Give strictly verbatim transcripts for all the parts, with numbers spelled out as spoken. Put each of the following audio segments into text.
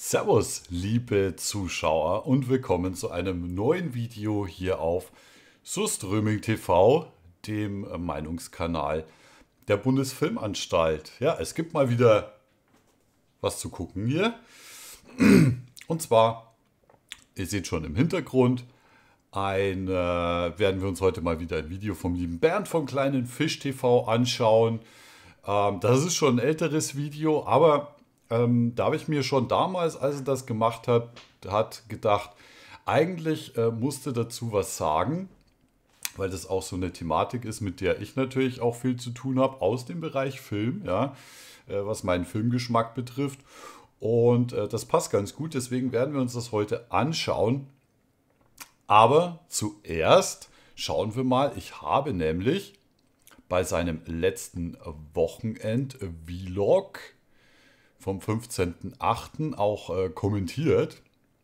Servus, liebe Zuschauer und willkommen zu einem neuen Video hier auf Surströmming T V, dem Meinungskanal der Bundesfilmanstalt. Ja, es gibt mal wieder was zu gucken hier. Und zwar, ihr seht schon im Hintergrund, ein, äh, werden wir uns heute mal wieder ein Video vom lieben Bernd vom kleinen Fisch T V anschauen. Ähm, das ist schon ein älteres Video, aber ähm, da habe ich mir schon damals, als er das gemacht hat, hat gedacht, eigentlich äh, musste dazu was sagen, weil das auch so eine Thematik ist, mit der ich natürlich auch viel zu tun habe aus dem Bereich Film, ja, äh, was meinen Filmgeschmack betrifft. Und äh, das passt ganz gut, deswegen werden wir uns das heute anschauen. Aber zuerst schauen wir mal, ich habe nämlich bei seinem letzten Wochenend-Vlog vom fünfzehnten achten auch äh, kommentiert.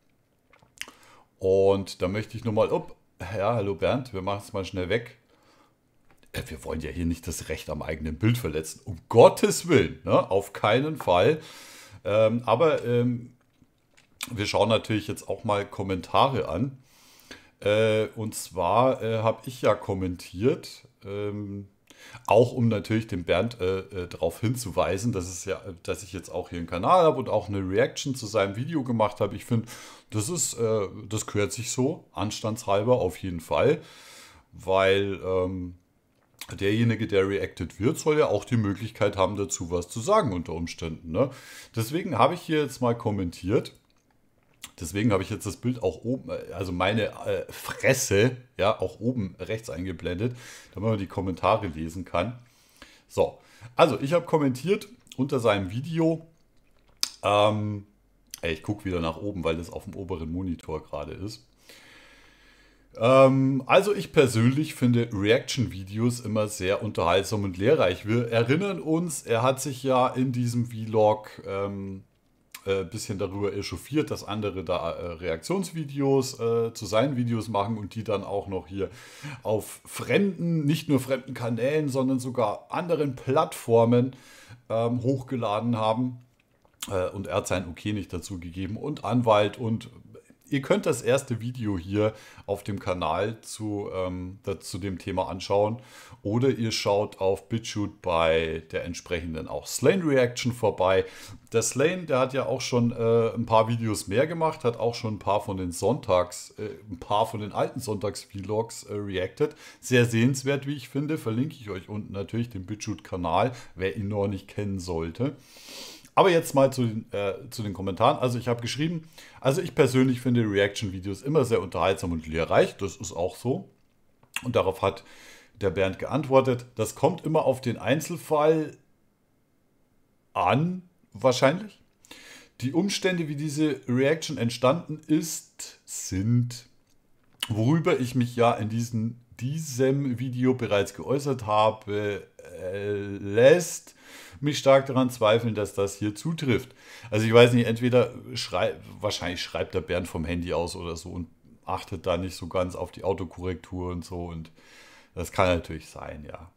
Und da möchte ich nur mal, up, ja, hallo Bernd, wir machen es mal schnell weg. Äh, wir wollen ja hier nicht das Recht am eigenen Bild verletzen, um Gottes Willen, ne? Auf keinen Fall. Ähm, aber ähm, wir schauen natürlich jetzt auch mal Kommentare an. Äh, und zwar äh, habe ich ja kommentiert, ähm, auch um natürlich den Bernd äh, äh, darauf hinzuweisen, dass, es ja, dass ich jetzt auch hier einen Kanal habe und auch eine Reaction zu seinem Video gemacht habe. Ich finde, das ist, äh, das gehört sich so, anstandshalber auf jeden Fall, weil ähm, derjenige, der reacted wird, soll ja auch die Möglichkeit haben, dazu was zu sagen unter Umständen. Ne? Deswegen habe ich hier jetzt mal kommentiert. Deswegen habe ich jetzt das Bild auch oben, also meine äh, Fresse, ja, auch oben rechts eingeblendet, damit man die Kommentare lesen kann. So, also ich habe kommentiert unter seinem Video. Ähm, ey, ich gucke wieder nach oben, weil das auf dem oberen Monitor gerade ist. Ähm, also ich persönlich finde Reaction-Videos immer sehr unterhaltsam und lehrreich. Wir erinnern uns, er hat sich ja in diesem Vlog ähm, ein bisschen darüber echauffiert, dass andere da äh, Reaktionsvideos äh, zu seinen Videos machen und die dann auch noch hier auf fremden, nicht nur fremden Kanälen, sondern sogar anderen Plattformen ähm, hochgeladen haben. Äh, und er hat sein Okay nicht dazu gegeben und Anwalt und ihr könnt das erste Video hier auf dem Kanal zu, ähm, zu dem Thema anschauen. Oder ihr schaut auf BitChute bei der entsprechenden auch Slane Reaction vorbei. Der Slane, der hat ja auch schon äh, ein paar Videos mehr gemacht, hat auch schon ein paar von den Sonntags, äh, ein paar von den alten Sonntags-Vlogs äh, reacted. Sehr sehenswert, wie ich finde. Verlinke ich euch unten natürlich den BitChute-Kanal, wer ihn noch nicht kennen sollte. Aber jetzt mal zu den, äh, zu den Kommentaren. Also ich habe geschrieben, also ich persönlich finde Reaction-Videos immer sehr unterhaltsam und lehrreich. Das ist auch so. Und darauf hat der Bernd geantwortet, das kommt immer auf den Einzelfall an, wahrscheinlich. Die Umstände, wie diese Reaction entstanden ist, sind, worüber ich mich ja in diesem, diesem Video bereits geäußert habe, äh, lässt mich stark daran zweifeln, dass das hier zutrifft. Also ich weiß nicht, entweder schrei wahrscheinlich schreibt der Bernd vom Handy aus oder so und achtet da nicht so ganz auf die Autokorrektur und so und das kann natürlich sein, ja.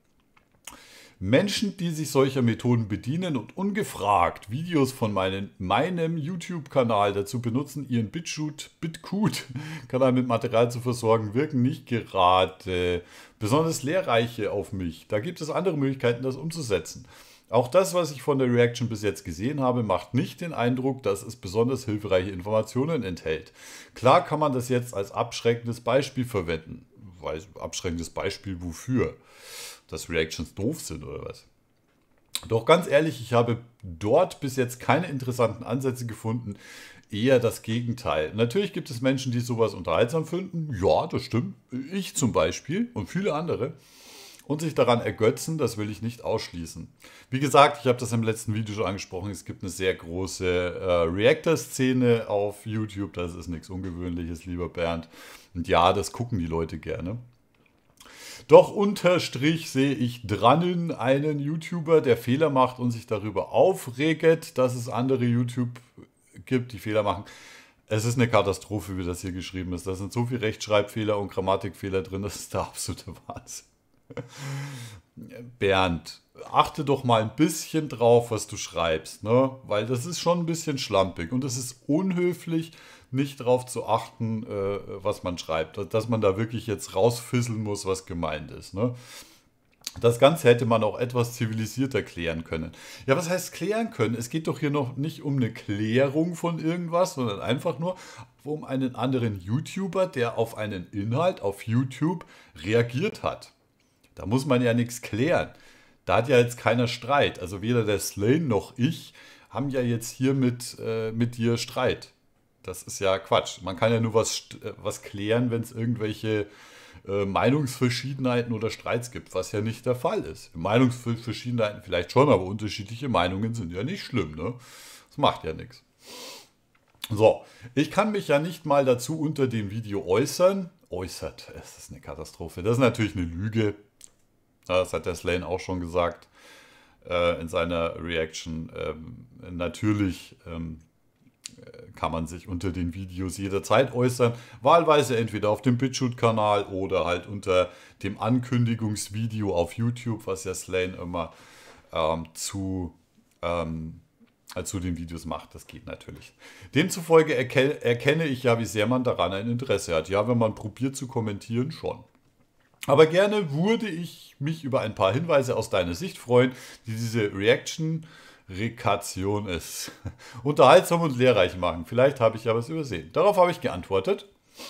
Menschen, die sich solcher Methoden bedienen und ungefragt Videos von meinen, meinem YouTube-Kanal dazu benutzen, ihren BitChute, BitChute-Kanal mit Material zu versorgen, wirken nicht gerade besonders lehrreiche auf mich. Da gibt es andere Möglichkeiten, das umzusetzen. Auch das, was ich von der Reaction bis jetzt gesehen habe, macht nicht den Eindruck, dass es besonders hilfreiche Informationen enthält. Klar kann man das jetzt als abschreckendes Beispiel verwenden. Weil abschreckendes Beispiel wofür? Dass Reactions doof sind oder was? Doch ganz ehrlich, ich habe dort bis jetzt keine interessanten Ansätze gefunden. Eher das Gegenteil. Natürlich gibt es Menschen, die sowas unterhaltsam finden. Ja, das stimmt. Ich zum Beispiel und viele andere. Und sich daran ergötzen, das will ich nicht ausschließen. Wie gesagt, ich habe das im letzten Video schon angesprochen, es gibt eine sehr große äh, Reactor-Szene auf YouTube, das ist nichts Ungewöhnliches, lieber Bernd. Und ja, das gucken die Leute gerne. Doch unterstrich sehe ich drannen einen YouTuber, der Fehler macht und sich darüber aufregt, dass es andere YouTube gibt, die Fehler machen. Es ist eine Katastrophe, wie das hier geschrieben ist. Da sind so viele Rechtschreibfehler und Grammatikfehler drin, das ist der absolute Wahnsinn. Bernd, achte doch mal ein bisschen drauf, was du schreibst, ne? Weil das ist schon ein bisschen schlampig und es ist unhöflich, nicht darauf zu achten, äh, was man schreibt. Dass man da wirklich jetzt rausfisseln muss, was gemeint ist, ne? Das Ganze hätte man auch etwas zivilisierter klären können. Ja, was heißt klären können? Es geht doch hier noch nicht um eine Klärung von irgendwas, sondern einfach nur um einen anderen YouTuber, der auf einen Inhalt auf YouTube reagiert hat. Da muss man ja nichts klären. Da hat ja jetzt keiner Streit. Also weder der Slane noch ich haben ja jetzt hier mit, äh, mit dir Streit. Das ist ja Quatsch. Man kann ja nur was, äh, was klären, wenn es irgendwelche äh, Meinungsverschiedenheiten oder Streits gibt, was ja nicht der Fall ist. Meinungsverschiedenheiten vielleicht schon, aber unterschiedliche Meinungen sind ja nicht schlimm, ne? Das macht ja nichts. So, ich kann mich ja nicht mal dazu unter dem Video äußern. Äußert, es ist eine Katastrophe. Das ist natürlich eine Lüge. Das hat der Slane auch schon gesagt äh, in seiner Reaction. Ähm, natürlich ähm, kann man sich unter den Videos jederzeit äußern. Wahlweise entweder auf dem BitChute-Kanal oder halt unter dem Ankündigungsvideo auf YouTube, was ja Slane immer ähm, zu, ähm, zu den Videos macht. Das geht natürlich. Demzufolge erkenne, erkenne ich ja, wie sehr man daran ein Interesse hat. Ja, wenn man probiert zu kommentieren, schon. Aber gerne würde ich mich über ein paar Hinweise aus deiner Sicht freuen, die diese Reaction Rekation ist. Unterhaltsam und lehrreich machen. Vielleicht habe ich ja was übersehen. Darauf habe ich geantwortet.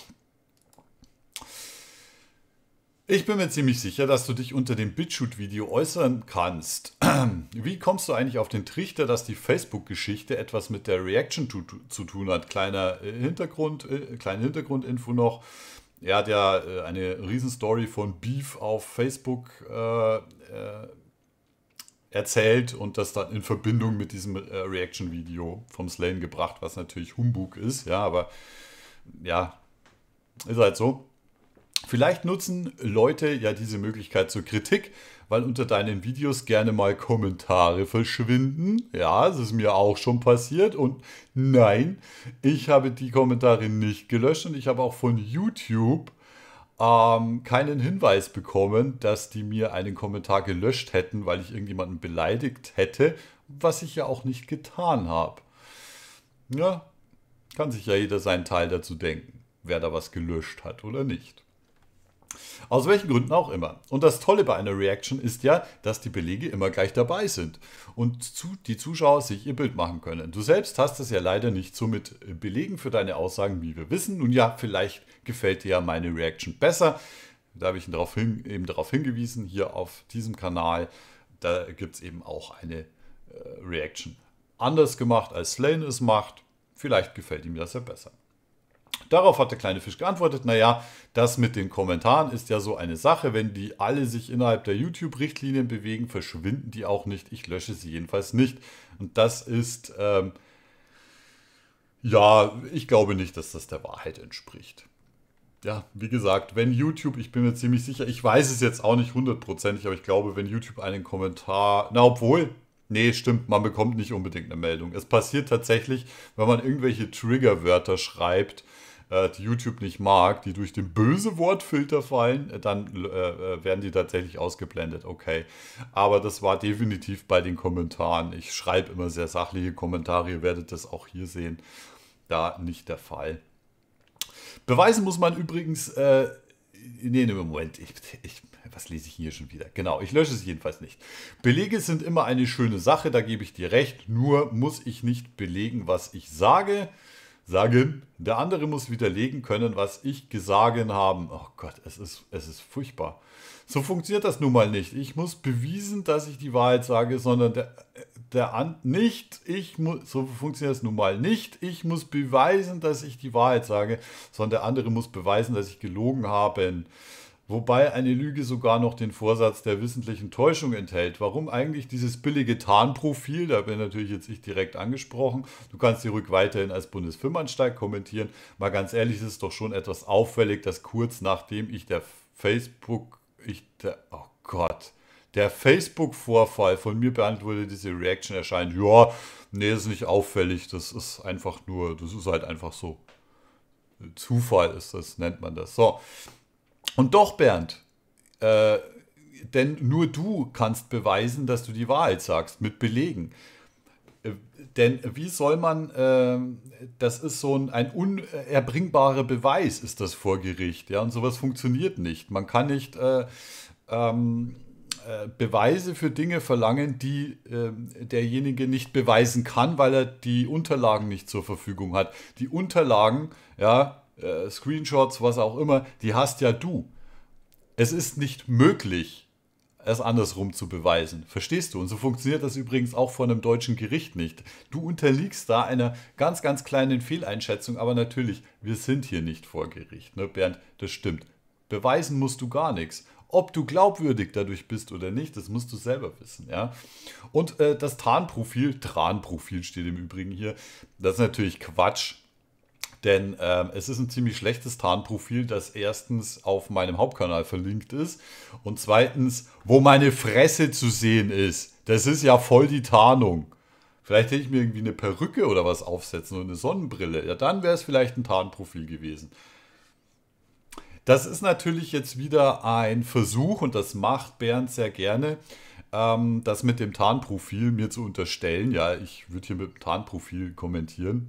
Ich bin mir ziemlich sicher, dass du dich unter dem BitChute-Video äußern kannst. Wie kommst du eigentlich auf den Trichter, dass die Facebook-Geschichte etwas mit der Reaction zu, zu tun hat? Kleiner Hintergrund, äh, kleine Hintergrundinfo noch. Er hat ja äh, eine Riesenstory von Beef auf Facebook äh, äh, erzählt und das dann in Verbindung mit diesem äh, Reaction-Video vom Slane gebracht, was natürlich Humbug ist, ja, aber ja, ist halt so. Vielleicht nutzen Leute ja diese Möglichkeit zur Kritik, weil unter deinen Videos gerne mal Kommentare verschwinden. Ja, das ist mir auch schon passiert und nein, ich habe die Kommentare nicht gelöscht und ich habe auch von YouTube ähm, keinen Hinweis bekommen, dass die mir einen Kommentar gelöscht hätten, weil ich irgendjemanden beleidigt hätte, was ich ja auch nicht getan habe. Ja, kann sich ja jeder seinen Teil dazu denken, wer da was gelöscht hat oder nicht. Aus welchen Gründen auch immer. Und das Tolle bei einer Reaction ist ja, dass die Belege immer gleich dabei sind und zu, die Zuschauer sich ihr Bild machen können. Du selbst hast es ja leider nicht so mit Belegen für deine Aussagen, wie wir wissen. Nun ja, vielleicht gefällt dir ja meine Reaction besser. Da habe ich darauf hin, eben darauf hingewiesen, hier auf diesem Kanal. Da gibt es eben auch eine äh, Reaction anders gemacht, als Slane es macht. Vielleicht gefällt ihm das ja besser. Darauf hat der kleine Fisch geantwortet, naja, das mit den Kommentaren ist ja so eine Sache, wenn die alle sich innerhalb der YouTube-Richtlinien bewegen, verschwinden die auch nicht, ich lösche sie jedenfalls nicht. Und das ist, ähm, ja, ich glaube nicht, dass das der Wahrheit entspricht. Ja, wie gesagt, wenn YouTube, ich bin mir ziemlich sicher, ich weiß es jetzt auch nicht hundertprozentig, aber ich glaube, wenn YouTube einen Kommentar, na obwohl, nee, stimmt, man bekommt nicht unbedingt eine Meldung. Es passiert tatsächlich, wenn man irgendwelche Triggerwörter schreibt, die YouTube nicht mag, die durch den böse Wortfilter fallen, dann äh, werden die tatsächlich ausgeblendet. Okay, aber das war definitiv bei den Kommentaren. Ich schreibe immer sehr sachliche Kommentare, ihr werdet das auch hier sehen. Da nicht der Fall. Beweisen muss man übrigens, äh, nee, nee, Moment, ich, ich, was lese ich hier schon wieder? Genau, ich lösche es jedenfalls nicht. Belege sind immer eine schöne Sache, da gebe ich dir recht, nur muss ich nicht belegen, was ich sage. Sagen, der andere muss widerlegen können, was ich gesagt habe. Oh Gott, es ist, es ist furchtbar. So funktioniert das nun mal nicht. Ich muss beweisen, dass ich die Wahrheit sage, sondern der, der an, nicht, ich muss, so funktioniert das nun mal nicht. Ich muss beweisen, dass ich die Wahrheit sage, sondern der andere muss beweisen, dass ich gelogen habe. Wobei eine Lüge sogar noch den Vorsatz der wissentlichen Täuschung enthält. Warum eigentlich dieses billige Tarnprofil? Da bin natürlich jetzt ich direkt angesprochen. Du kannst die ruhig weiterhin als Bundesfirmenanstalt kommentieren. Mal ganz ehrlich, es ist doch schon etwas auffällig, dass kurz nachdem ich der Facebook, ich der, oh Gott, der Facebook-Vorfall von mir behandelt wurde, diese Reaction erscheint. Ja, nee, das ist nicht auffällig. Das ist einfach nur, das ist halt einfach so. Zufall ist das, nennt man das. So. Und doch, Bernd, äh, denn nur du kannst beweisen, dass du die Wahrheit sagst, mit Belegen. Äh, Denn wie soll man, äh, das ist so ein, ein unerbringbarer Beweis, ist das vor Gericht. Ja, und sowas funktioniert nicht. Man kann nicht äh, ähm, äh, Beweise für Dinge verlangen, die äh, derjenige nicht beweisen kann, weil er die Unterlagen nicht zur Verfügung hat. Die Unterlagen, ja, äh, Screenshots, was auch immer, die hast ja du. Es ist nicht möglich, es andersrum zu beweisen. Verstehst du? Und so funktioniert das übrigens auch vor einem deutschen Gericht nicht. Du unterliegst da einer ganz, ganz kleinen Fehleinschätzung, aber natürlich, wir sind hier nicht vor Gericht. Ne, Bernd, das stimmt. Beweisen musst du gar nichts. Ob du glaubwürdig dadurch bist oder nicht, das musst du selber wissen. Ja? Und äh, das Tarnprofil, Tarnprofil steht im Übrigen hier, das ist natürlich Quatsch. Denn ähm, es ist ein ziemlich schlechtes Tarnprofil, das erstens auf meinem Hauptkanal verlinkt ist und zweitens, wo meine Fresse zu sehen ist. Das ist ja voll die Tarnung. Vielleicht hätte ich mir irgendwie eine Perücke oder was aufsetzen und eine Sonnenbrille. Ja, dann wäre es vielleicht ein Tarnprofil gewesen. Das ist natürlich jetzt wieder ein Versuch, und das macht Bernd sehr gerne, ähm, das mit dem Tarnprofil mir zu unterstellen. Ja, ich würde hier mit dem Tarnprofil kommentieren.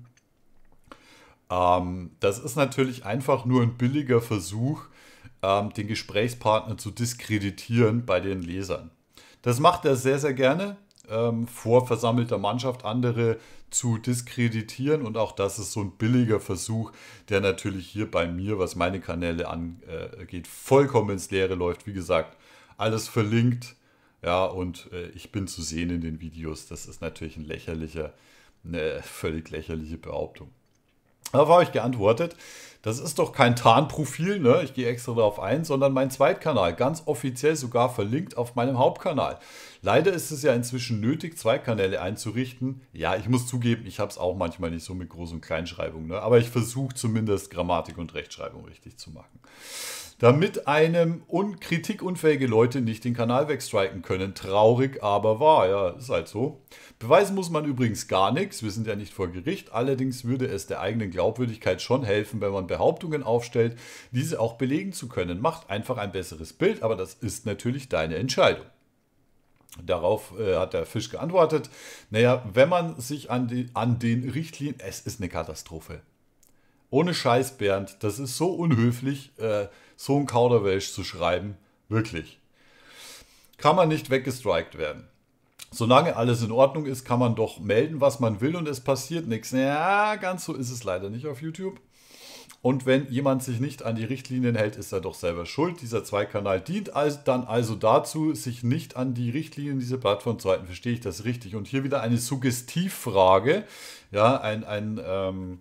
Ähm, das ist natürlich einfach nur ein billiger Versuch, ähm, den Gesprächspartner zu diskreditieren bei den Lesern. Das macht er sehr, sehr gerne, ähm, vor versammelter Mannschaft andere zu diskreditieren. Und auch das ist so ein billiger Versuch, der natürlich hier bei mir, was meine Kanäle angeht, vollkommen ins Leere läuft. Wie gesagt, alles verlinkt. Ja, und äh, ich bin zu sehen in den Videos. Das ist natürlich ein lächerlicher, eine völlig lächerliche Behauptung. Darauf habe ich geantwortet, das ist doch kein Tarnprofil, ne? Ich gehe extra darauf ein, sondern mein Zweitkanal, ganz offiziell sogar verlinkt auf meinem Hauptkanal. Leider ist es ja inzwischen nötig, zwei Kanäle einzurichten. Ja, ich muss zugeben, ich habe es auch manchmal nicht so mit Groß- und Kleinschreibung, ne? Aber ich versuche zumindest Grammatik und Rechtschreibung richtig zu machen. Damit einem un kritikunfähige Leute nicht den Kanal wegstriken können. Traurig, aber wahr. Ja, ist halt so. Beweisen muss man übrigens gar nichts. Wir sind ja nicht vor Gericht. Allerdings würde es der eigenen Glaubwürdigkeit schon helfen, wenn man Behauptungen aufstellt, diese auch belegen zu können. Macht einfach ein besseres Bild, aber das ist natürlich deine Entscheidung. Darauf äh, hat der Fisch geantwortet, naja, wenn man sich an, die, an den Richtlinien, es ist eine Katastrophe. Ohne Scheiß, Bernd, das ist so unhöflich, äh, so ein Kauderwelsch zu schreiben. Wirklich. Kann man nicht weggestrikt werden. Solange alles in Ordnung ist, kann man doch melden, was man will und es passiert nichts. Ja, ganz so ist es leider nicht auf YouTube. Und wenn jemand sich nicht an die Richtlinien hält, ist er doch selber schuld. Dieser Zweikanal dient also dann also dazu, sich nicht an die Richtlinien dieser Plattform zu halten. Verstehe ich das richtig? Und hier wieder eine Suggestivfrage. Ja, ein, ein ähm,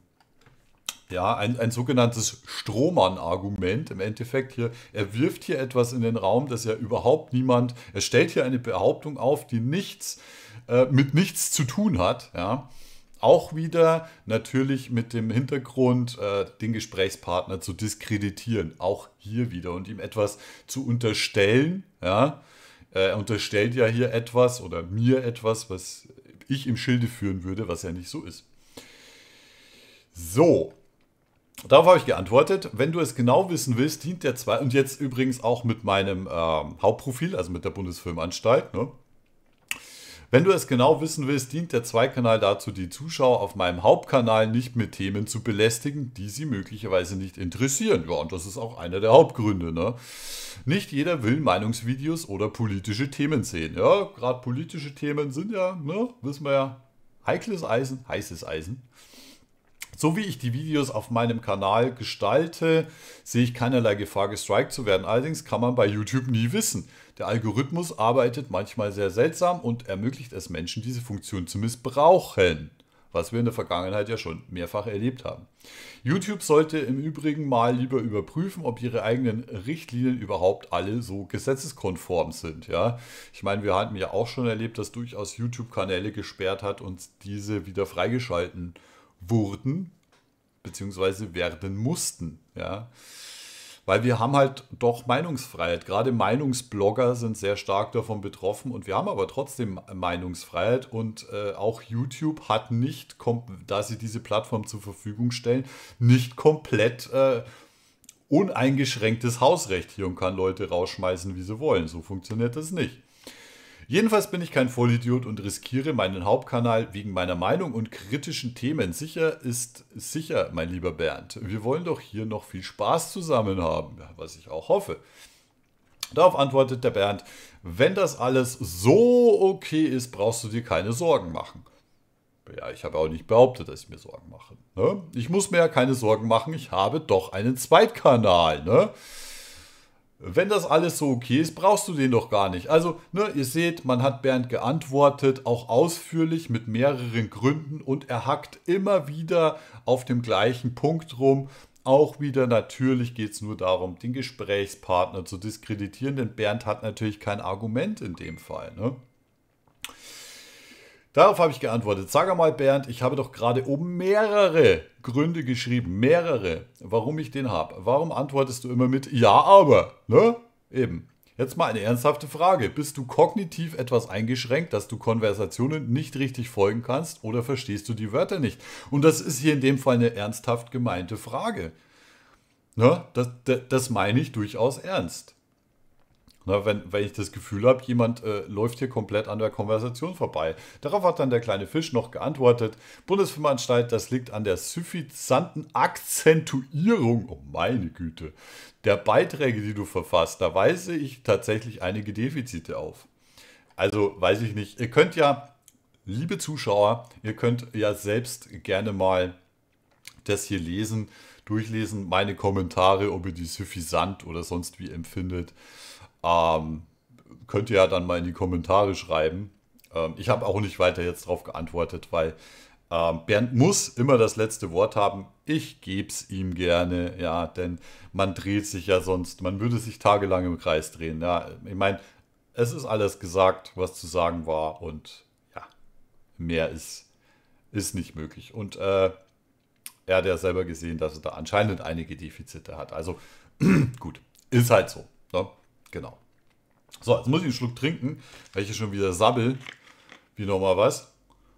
Ja, ein, ein sogenanntes Strohmann-Argument. Im Endeffekt hier, er wirft hier etwas in den Raum, das ja überhaupt niemand, er stellt hier eine Behauptung auf, die nichts äh, mit nichts zu tun hat. Ja. Auch wieder natürlich mit dem Hintergrund, äh, den Gesprächspartner zu diskreditieren. Auch hier wieder und ihm etwas zu unterstellen. Ja. Er unterstellt ja hier etwas oder mir etwas, was ich im Schilde führen würde, was ja nicht so ist. So. Darauf habe ich geantwortet, wenn du es genau wissen willst, dient der zwei und jetzt übrigens auch mit meinem ähm, Hauptprofil, also mit der Bundesfilmanstalt, ne? Wenn du es genau wissen willst, dient der Zweikanal dazu, die Zuschauer auf meinem Hauptkanal nicht mit Themen zu belästigen, die sie möglicherweise nicht interessieren. Ja, und das ist auch einer der Hauptgründe, ne? Nicht jeder will Meinungsvideos oder politische Themen sehen. Ja, gerade politische Themen sind ja, ne, wissen wir ja, heikles Eisen, heißes Eisen. So wie ich die Videos auf meinem Kanal gestalte, sehe ich keinerlei Gefahr, gestrikt zu werden. Allerdings kann man bei YouTube nie wissen. Der Algorithmus arbeitet manchmal sehr seltsam und ermöglicht es Menschen, diese Funktion zu missbrauchen. Was wir in der Vergangenheit ja schon mehrfach erlebt haben. YouTube sollte im Übrigen mal lieber überprüfen, ob ihre eigenen Richtlinien überhaupt alle so gesetzeskonform sind. Ja? Ich meine, wir hatten ja auch schon erlebt, dass durchaus YouTube Kanäle gesperrt hat und diese wieder freigeschalten wurden, beziehungsweise werden mussten, ja, weil wir haben halt doch Meinungsfreiheit, gerade Meinungsblogger sind sehr stark davon betroffen und wir haben aber trotzdem Meinungsfreiheit und äh, auch YouTube hat nicht, da sie diese Plattform zur Verfügung stellen, nicht komplett äh, uneingeschränktes Hausrecht hier und kann Leute rausschmeißen, wie sie wollen. So funktioniert das nicht. Jedenfalls bin ich kein Vollidiot und riskiere meinen Hauptkanal wegen meiner Meinung und kritischen Themen. Sicher ist sicher, mein lieber Bernd. Wir wollen doch hier noch viel Spaß zusammen haben, was ich auch hoffe. Darauf antwortet der Bernd, wenn das alles so okay ist, brauchst du dir keine Sorgen machen. Ja, ich habe auch nicht behauptet, dass ich mir Sorgen mache. Ne? Ich muss mir ja keine Sorgen machen, ich habe doch einen Zweitkanal. Ne? Wenn das alles so okay ist, brauchst du den doch gar nicht. Also, ne, ihr seht, man hat Bernd geantwortet, auch ausführlich mit mehreren Gründen und er hackt immer wieder auf dem gleichen Punkt rum. Auch wieder, natürlich geht es nur darum, den Gesprächspartner zu diskreditieren, denn Bernd hat natürlich kein Argument in dem Fall. Ne? Darauf habe ich geantwortet, sag mal Bernd, ich habe doch gerade oben mehrere Gründe geschrieben, mehrere, warum ich den habe. Warum antwortest du immer mit ja, aber, ne? Eben. Jetzt mal eine ernsthafte Frage. Bist du kognitiv etwas eingeschränkt, dass du Konversationen nicht richtig folgen kannst oder verstehst du die Wörter nicht? Und das ist hier in dem Fall eine ernsthaft gemeinte Frage. Ne? Das, das, das meine ich durchaus ernst. Na, wenn, wenn ich das Gefühl habe, jemand äh, läuft hier komplett an der Konversation vorbei. Darauf hat dann der kleine Fisch noch geantwortet, Bundesfilmanstalt, das liegt an der suffisanten Akzentuierung, oh meine Güte, der Beiträge, die du verfasst. Da weise ich tatsächlich einige Defizite auf. Also weiß ich nicht, ihr könnt ja, liebe Zuschauer, ihr könnt ja selbst gerne mal das hier lesen, durchlesen, meine Kommentare, ob ihr die suffisant oder sonst wie empfindet. Ähm, könnt ihr ja dann mal in die Kommentare schreiben. Ähm, ich habe auch nicht weiter jetzt darauf geantwortet, weil ähm, Bernd muss immer das letzte Wort haben. Ich gebe es ihm gerne, ja, denn man dreht sich ja sonst, man würde sich tagelang im Kreis drehen. Ja. Ich meine, es ist alles gesagt, was zu sagen war und ja, mehr ist, ist nicht möglich. Und äh, er hat ja selber gesehen, dass er da anscheinend einige Defizite hat. Also gut, ist halt so. Ne? Genau. So, jetzt muss ich einen Schluck trinken, weil ich hier schon wieder sabbel. Wie nochmal was.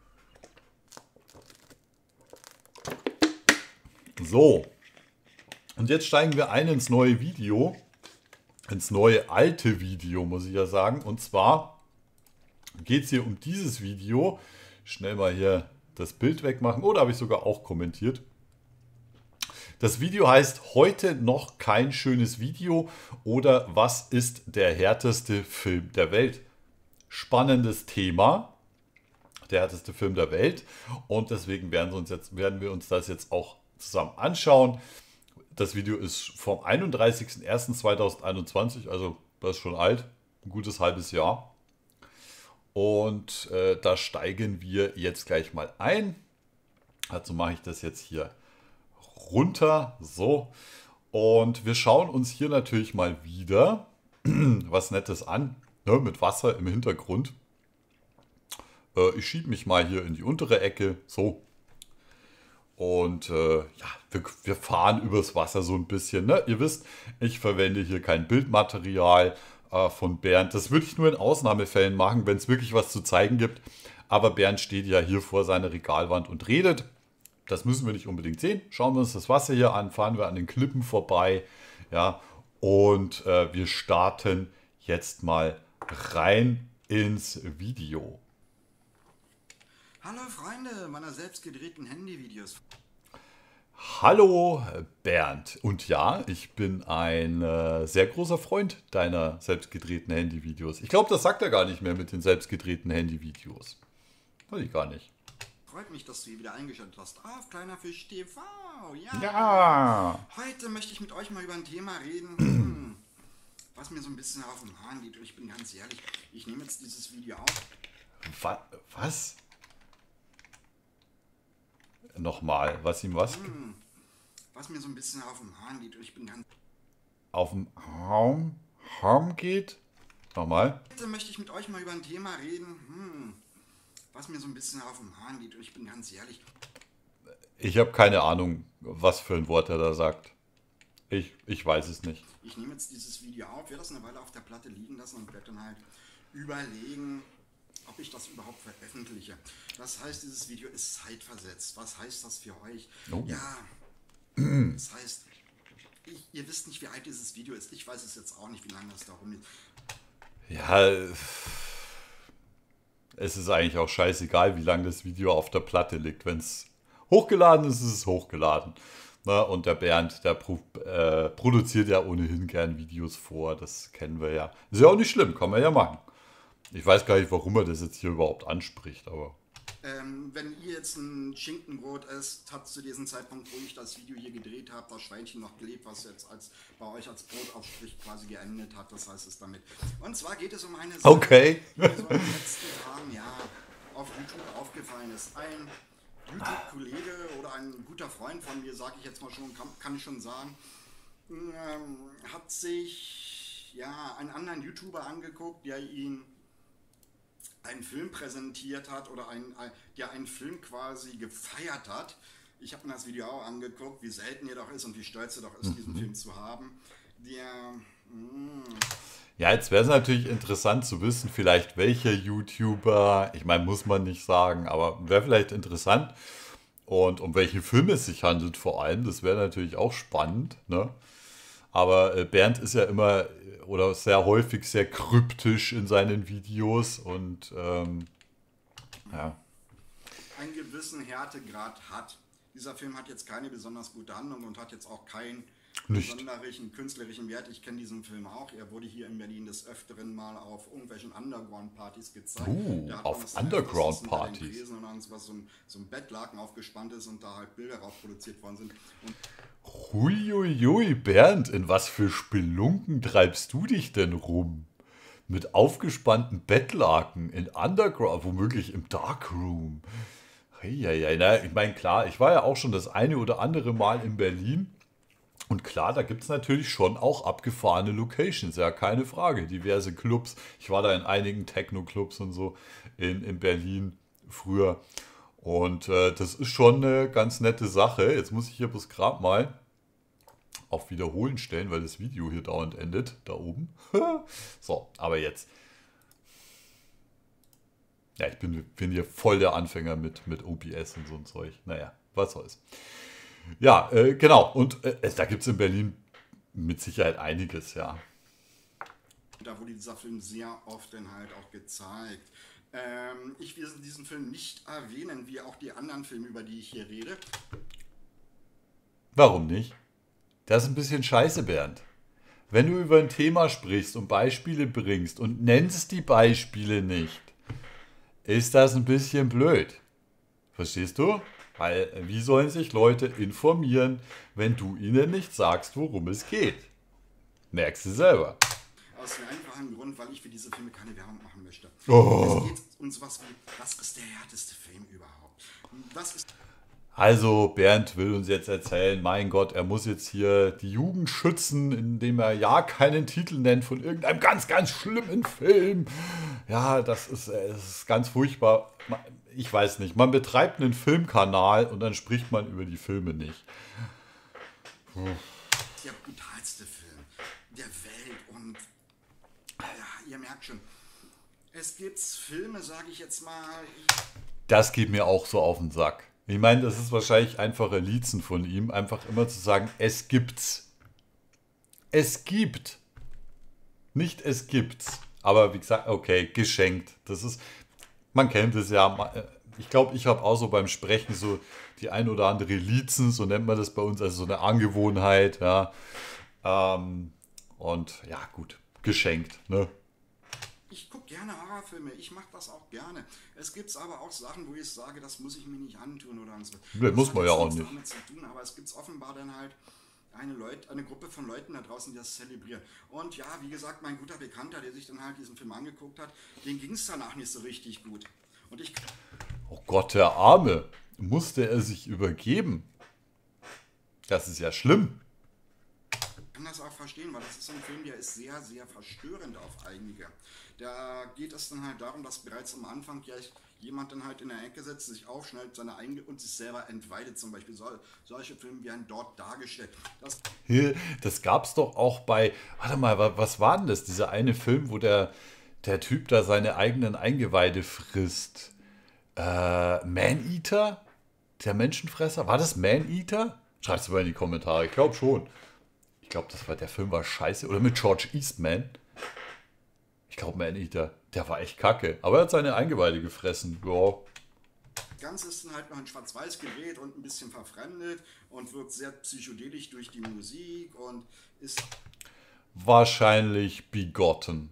So. Und jetzt steigen wir ein ins neue Video. Ins neue alte Video, muss ich ja sagen. Und zwar geht es hier um dieses Video. Schnell mal hier das Bild wegmachen. Oh, da habe ich sogar auch kommentiert. Das Video heißt heute noch kein schönes Video oder was ist der härteste Film der Welt? Spannendes Thema, der härteste Film der Welt und deswegen werden wir uns, jetzt, werden wir uns das jetzt auch zusammen anschauen. Das Video ist vom einunddreißigsten ersten zweitausendeinundzwanzig, also das ist schon alt, ein gutes halbes Jahr. Und äh, da steigen wir jetzt gleich mal ein. Also mache ich das jetzt hier runter, so, und wir schauen uns hier natürlich mal wieder was Nettes an, ne, mit Wasser im Hintergrund. Äh, ich schiebe mich mal hier in die untere Ecke, so, und äh, ja, wir, wir fahren übers Wasser so ein bisschen, ne? Ihr wisst, ich verwende hier kein Bildmaterial äh, von Bernd, das würde ich nur in Ausnahmefällen machen, wenn es wirklich was zu zeigen gibt, aber Bernd steht ja hier vor seiner Regalwand und redet. Das müssen wir nicht unbedingt sehen. Schauen wir uns das Wasser hier an, fahren wir an den Klippen vorbei. Ja, und äh, wir starten jetzt mal rein ins Video. Hallo Freunde meiner selbst gedrehten Handyvideos. Hallo Bernd. Und ja, ich bin ein äh, sehr großer Freund deiner selbst gedrehten Handyvideos. Ich glaube, das sagt er gar nicht mehr mit den selbst gedrehten Handyvideos. Weiß ich gar nicht. Freut mich, dass du hier wieder eingeschaltet hast auf Kleiner Fisch T V. Ja. Ja. Heute möchte ich mit euch mal über ein Thema reden, hm, was mir so ein bisschen auf den Haaren geht. Und ich bin ganz ehrlich, ich nehme jetzt dieses Video auf. Wa was? Nochmal, was ihm was? Hm, was mir so ein bisschen auf den Haaren geht. Und ich bin ganz... Auf dem Raum, Raum geht? Nochmal. Heute möchte ich mit euch mal über ein Thema reden, hm, was mir so ein bisschen auf den Haaren geht. Und ich bin ganz ehrlich. Ich habe keine Ahnung, was für ein Wort er da sagt. Ich, ich weiß es nicht. Ich nehme jetzt dieses Video auf, werde das eine Weile auf der Platte liegen lassen und werde dann halt überlegen, ob ich das überhaupt veröffentliche. Das heißt, dieses Video ist zeitversetzt. Was heißt das für euch? Oh. Ja, das heißt, ich, ihr wisst nicht, wie alt dieses Video ist. Ich weiß es jetzt auch nicht, wie lange das da rumliegt. Ja, es ist eigentlich auch scheißegal, wie lange das Video auf der Platte liegt. Wenn es hochgeladen ist, ist es hochgeladen. Na, und der Bernd, der pro, äh, produziert ja ohnehin gern Videos vor. Das kennen wir ja. Ist ja auch nicht schlimm, kann man ja machen. Ich weiß gar nicht, warum er das jetzt hier überhaupt anspricht, aber... Ähm, wenn ihr jetzt ein Schinkenbrot esst, hat zu diesem Zeitpunkt, wo ich das Video hier gedreht habe, das Schweinchen noch gelebt, was jetzt als, bei euch als Brotaufstrich quasi geendet hat. Das heißt es damit. Und zwar geht es um eine Sache, okay. die mir so in den letzten Tagen ja, auf YouTube aufgefallen ist. Ein YouTube-Kollege oder ein guter Freund von mir, sage ich jetzt mal schon, kann, kann ich schon sagen, ähm, hat sich ja einen anderen YouTuber angeguckt, der ihn einen Film präsentiert hat oder ein, ein, der einen Film quasi gefeiert hat. Ich habe mir das Video auch angeguckt, wie selten er doch ist und wie stolz er doch ist, mhm. diesen Film zu haben. Der, mh. Ja, jetzt wäre es natürlich interessant zu wissen, vielleicht welcher YouTuber, ich meine, muss man nicht sagen, aber wäre vielleicht interessant. Und um welchen Film es sich handelt vor allem, das wäre natürlich auch spannend, ne? Aber äh, Bernd ist ja immer oder sehr häufig sehr kryptisch in seinen Videos und ähm, ja. einen gewissen Härtegrad hat. Dieser Film hat jetzt keine besonders gute Handlung und hat jetzt auch keinen Nicht. besonderen künstlerischen Wert. Ich kenne diesen Film auch. Er wurde hier in Berlin des Öfteren mal auf irgendwelchen Underground-Partys gezeigt. Uh, auf Underground-Partys. Und dann was so ein, so ein Bettlaken aufgespannt ist und da halt Bilder drauf produziert worden sind. Und Huiuiui, Bernd, in was für Spelunken treibst du dich denn rum? Mit aufgespannten Bettlaken in Underground, womöglich im Darkroom. Heieiei, na, ich meine, klar, ich war ja auch schon das eine oder andere Mal in Berlin. Und klar, da gibt es natürlich schon auch abgefahrene Locations, ja, keine Frage. Diverse Clubs. Ich war da in einigen Techno-Clubs und so in, in Berlin früher. Und äh, das ist schon eine ganz nette Sache. Jetzt muss ich hier bloß gerade mal auf Wiederholen stellen, weil das Video hier dauernd endet. Da oben. So, aber jetzt. Ja, ich bin, bin hier voll der Anfänger mit, mit O B S und so ein Zeug. Naja, was soll's. Ja, äh, genau. Und äh, da gibt es in Berlin mit Sicherheit einiges, ja. Da wurde dieser Film sehr oft dann halt auch gezeigt. Ähm, ich will diesen Film nicht erwähnen, wie auch die anderen Filme, über die ich hier rede. Warum nicht? Das ist ein bisschen scheiße, Bernd. Wenn du über ein Thema sprichst und Beispiele bringst und nennst die Beispiele nicht, ist das ein bisschen blöd. Verstehst du? Weil, wie sollen sich Leute informieren, wenn du ihnen nicht sagst, worum es geht? Merkst du selber. Aus dem einfachen Grund, weil ich für diese Filme keine Werbung machen möchte. Oh. Es geht um sowas wie, was ist der härteste Film überhaupt? Was ist... Also, Bernd will uns jetzt erzählen, mein Gott, er muss jetzt hier die Jugend schützen, indem er ja keinen Titel nennt von irgendeinem ganz, ganz schlimmen Film. Ja, das ist, das ist ganz furchtbar. Ich weiß nicht, man betreibt einen Filmkanal und dann spricht man über die Filme nicht. Hm. Der brutalste Film der Welt und ja, ihr merkt schon, es gibt Filme, sage ich jetzt mal... Das geht mir auch so auf den Sack. Ich meine, das ist wahrscheinlich einfache Lizen von ihm, einfach immer zu sagen, es gibt's. Es gibt. Nicht es gibt's. Aber wie gesagt, okay, geschenkt. Das ist, man kennt es ja. Ich glaube, ich habe auch so beim Sprechen so die ein oder andere Lizen, so nennt man das bei uns, also so eine Angewohnheit, ja. Ähm, und ja, gut, geschenkt, ne? Ich gucke gerne Horrorfilme, ich mache das auch gerne. Es gibt aber auch Sachen, wo ich sage, das muss ich mir nicht antun oder so. Das muss man ja auch nicht. Damit zu tun, aber es gibt offenbar dann halt eine, Leut, eine Gruppe von Leuten da draußen, die das zelebrieren. Und ja, wie gesagt, mein guter Bekannter, der sich dann halt diesen Film angeguckt hat, dem ging es danach nicht so richtig gut. Und ich... Oh Gott, der Arme. Musste er sich übergeben? Das ist ja schlimm. Ich kann das auch verstehen, weil das ist ein Film, der ist sehr, sehr verstörend auf einige. Da geht es dann halt darum, dass bereits am Anfang ja jemand dann halt in der Ecke sitzt, sich aufschneidet seine eigene und sich selber entweidet zum Beispiel. So, solche Filme werden dort dargestellt. Das, das gab es doch auch bei, warte mal, was war denn das? Dieser eine Film, wo der, der Typ da seine eigenen Eingeweide frisst. Äh, Man-Eater? Der Menschenfresser? War das Man-Eater? Schreibt es mal in die Kommentare, ich glaube schon. Ich glaube, das war der Film war scheiße. Oder mit George Eastman. Ich glaube, Man Eater, der war echt kacke. Aber er hat seine Eingeweide gefressen. Ja. Das Ganze ist dann halt noch in Schwarz-Weiß gedreht und ein bisschen verfremdet und wird sehr psychedelisch durch die Musik und ist Wahrscheinlich Begotten.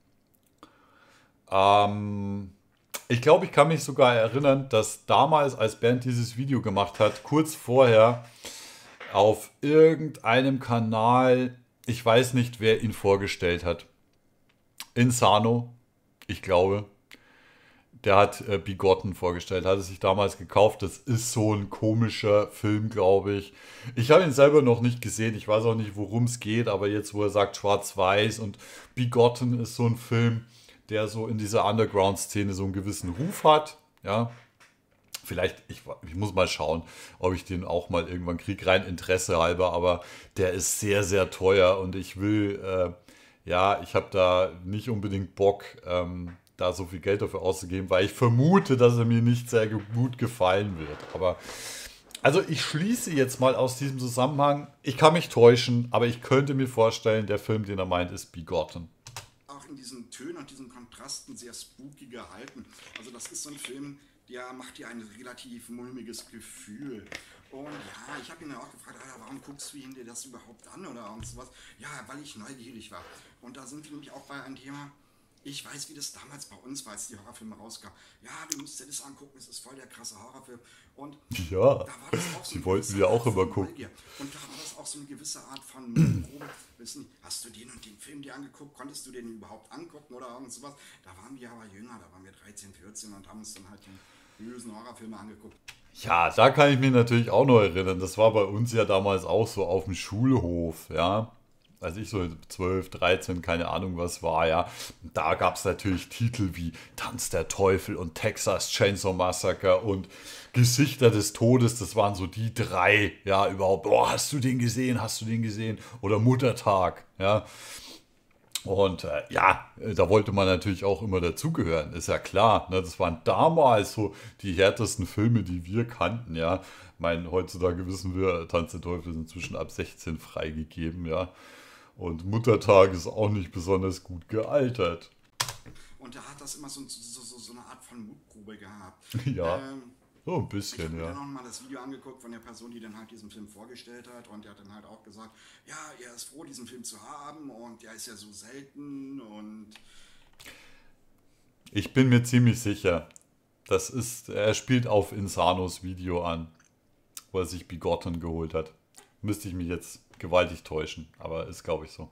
Ähm, ich glaube, ich kann mich sogar erinnern, dass damals, als Bernd dieses Video gemacht hat, kurz vorher auf irgendeinem Kanal, ich weiß nicht, wer ihn vorgestellt hat, Insano, ich glaube, der hat äh, Begotten vorgestellt, hat es sich damals gekauft. Das ist so ein komischer Film, glaube ich. Ich habe ihn selber noch nicht gesehen, ich weiß auch nicht, worum es geht, aber jetzt, wo er sagt Schwarz-Weiß und Begotten ist so ein Film, der so in dieser Underground-Szene so einen gewissen Ruf hat, ja. Vielleicht, ich, ich muss mal schauen, ob ich den auch mal irgendwann kriege, rein Interesse halber, aber der ist sehr, sehr teuer und ich will, äh, ja, ich habe da nicht unbedingt Bock, ähm, da so viel Geld dafür auszugeben, weil ich vermute, dass er mir nicht sehr gut gefallen wird. Aber, also ich schließe jetzt mal aus diesem Zusammenhang, ich kann mich täuschen, aber ich könnte mir vorstellen, der Film, den er meint, ist Begotten. auch in diesen Tönen und diesen Kontrasten sehr spooky gehalten. Also das ist so ein Film, der macht dir ein relativ mulmiges Gefühl. Und ja, ich habe ihn ja auch gefragt, Alter, warum guckst du ihn dir das überhaupt an oder irgend sowas? Ja, weil ich neugierig war. Und da sind wir nämlich auch bei einem Thema, ich weiß, wie das damals bei uns war, als die Horrorfilme rauskamen. Ja, du musst dir das angucken, es ist voll der krasse Horrorfilm. Und Ja, da war das auch so die eine wollten gewisse wir Art auch immer von gucken. Neugier. Und da war das auch so eine gewisse Art von Mutprobe. Wissen, nicht, hast du den und den Film dir angeguckt? Konntest du den überhaupt angucken oder irgend sowas? Da waren wir aber jünger, da waren wir dreizehn, vierzehn und haben uns dann halt die bösen Horrorfilme angeguckt. Ja, da kann ich mich natürlich auch noch erinnern. Das war bei uns ja damals auch so auf dem Schulhof, ja. Als ich so zwölf, dreizehn, keine Ahnung was war, ja. Da gab es natürlich Titel wie Tanz der Teufel und Texas Chainsaw Massacre und Gesichter des Todes. Das waren so die drei, ja, überhaupt. Boah, hast du den gesehen? Hast du den gesehen? Oder Muttertag, ja. Und äh, ja, da wollte man natürlich auch immer dazugehören, ist ja klar. Ne? Das waren damals so die härtesten Filme, die wir kannten, ja. Ich meine, heutzutage wissen wir, Tanz der Teufel ist inzwischen ab sechzehn freigegeben, ja. Und Muttertag ist auch nicht besonders gut gealtert. Und da hat das immer so, so, so, so eine Art von Mutprobe gehabt. Ja, Ähm, so ein Ich bisschen, habe mir ja. dann nochmal das Video angeguckt von der Person, die dann halt diesen Film vorgestellt hat, und der hat dann halt auch gesagt, ja, er ist froh, diesen Film zu haben und der ist ja so selten und Ich bin mir ziemlich sicher, das ist, er spielt auf Insanos Video an, wo er sich Begotten geholt hat. Müsste ich mich jetzt gewaltig täuschen, aber ist, glaube ich, so.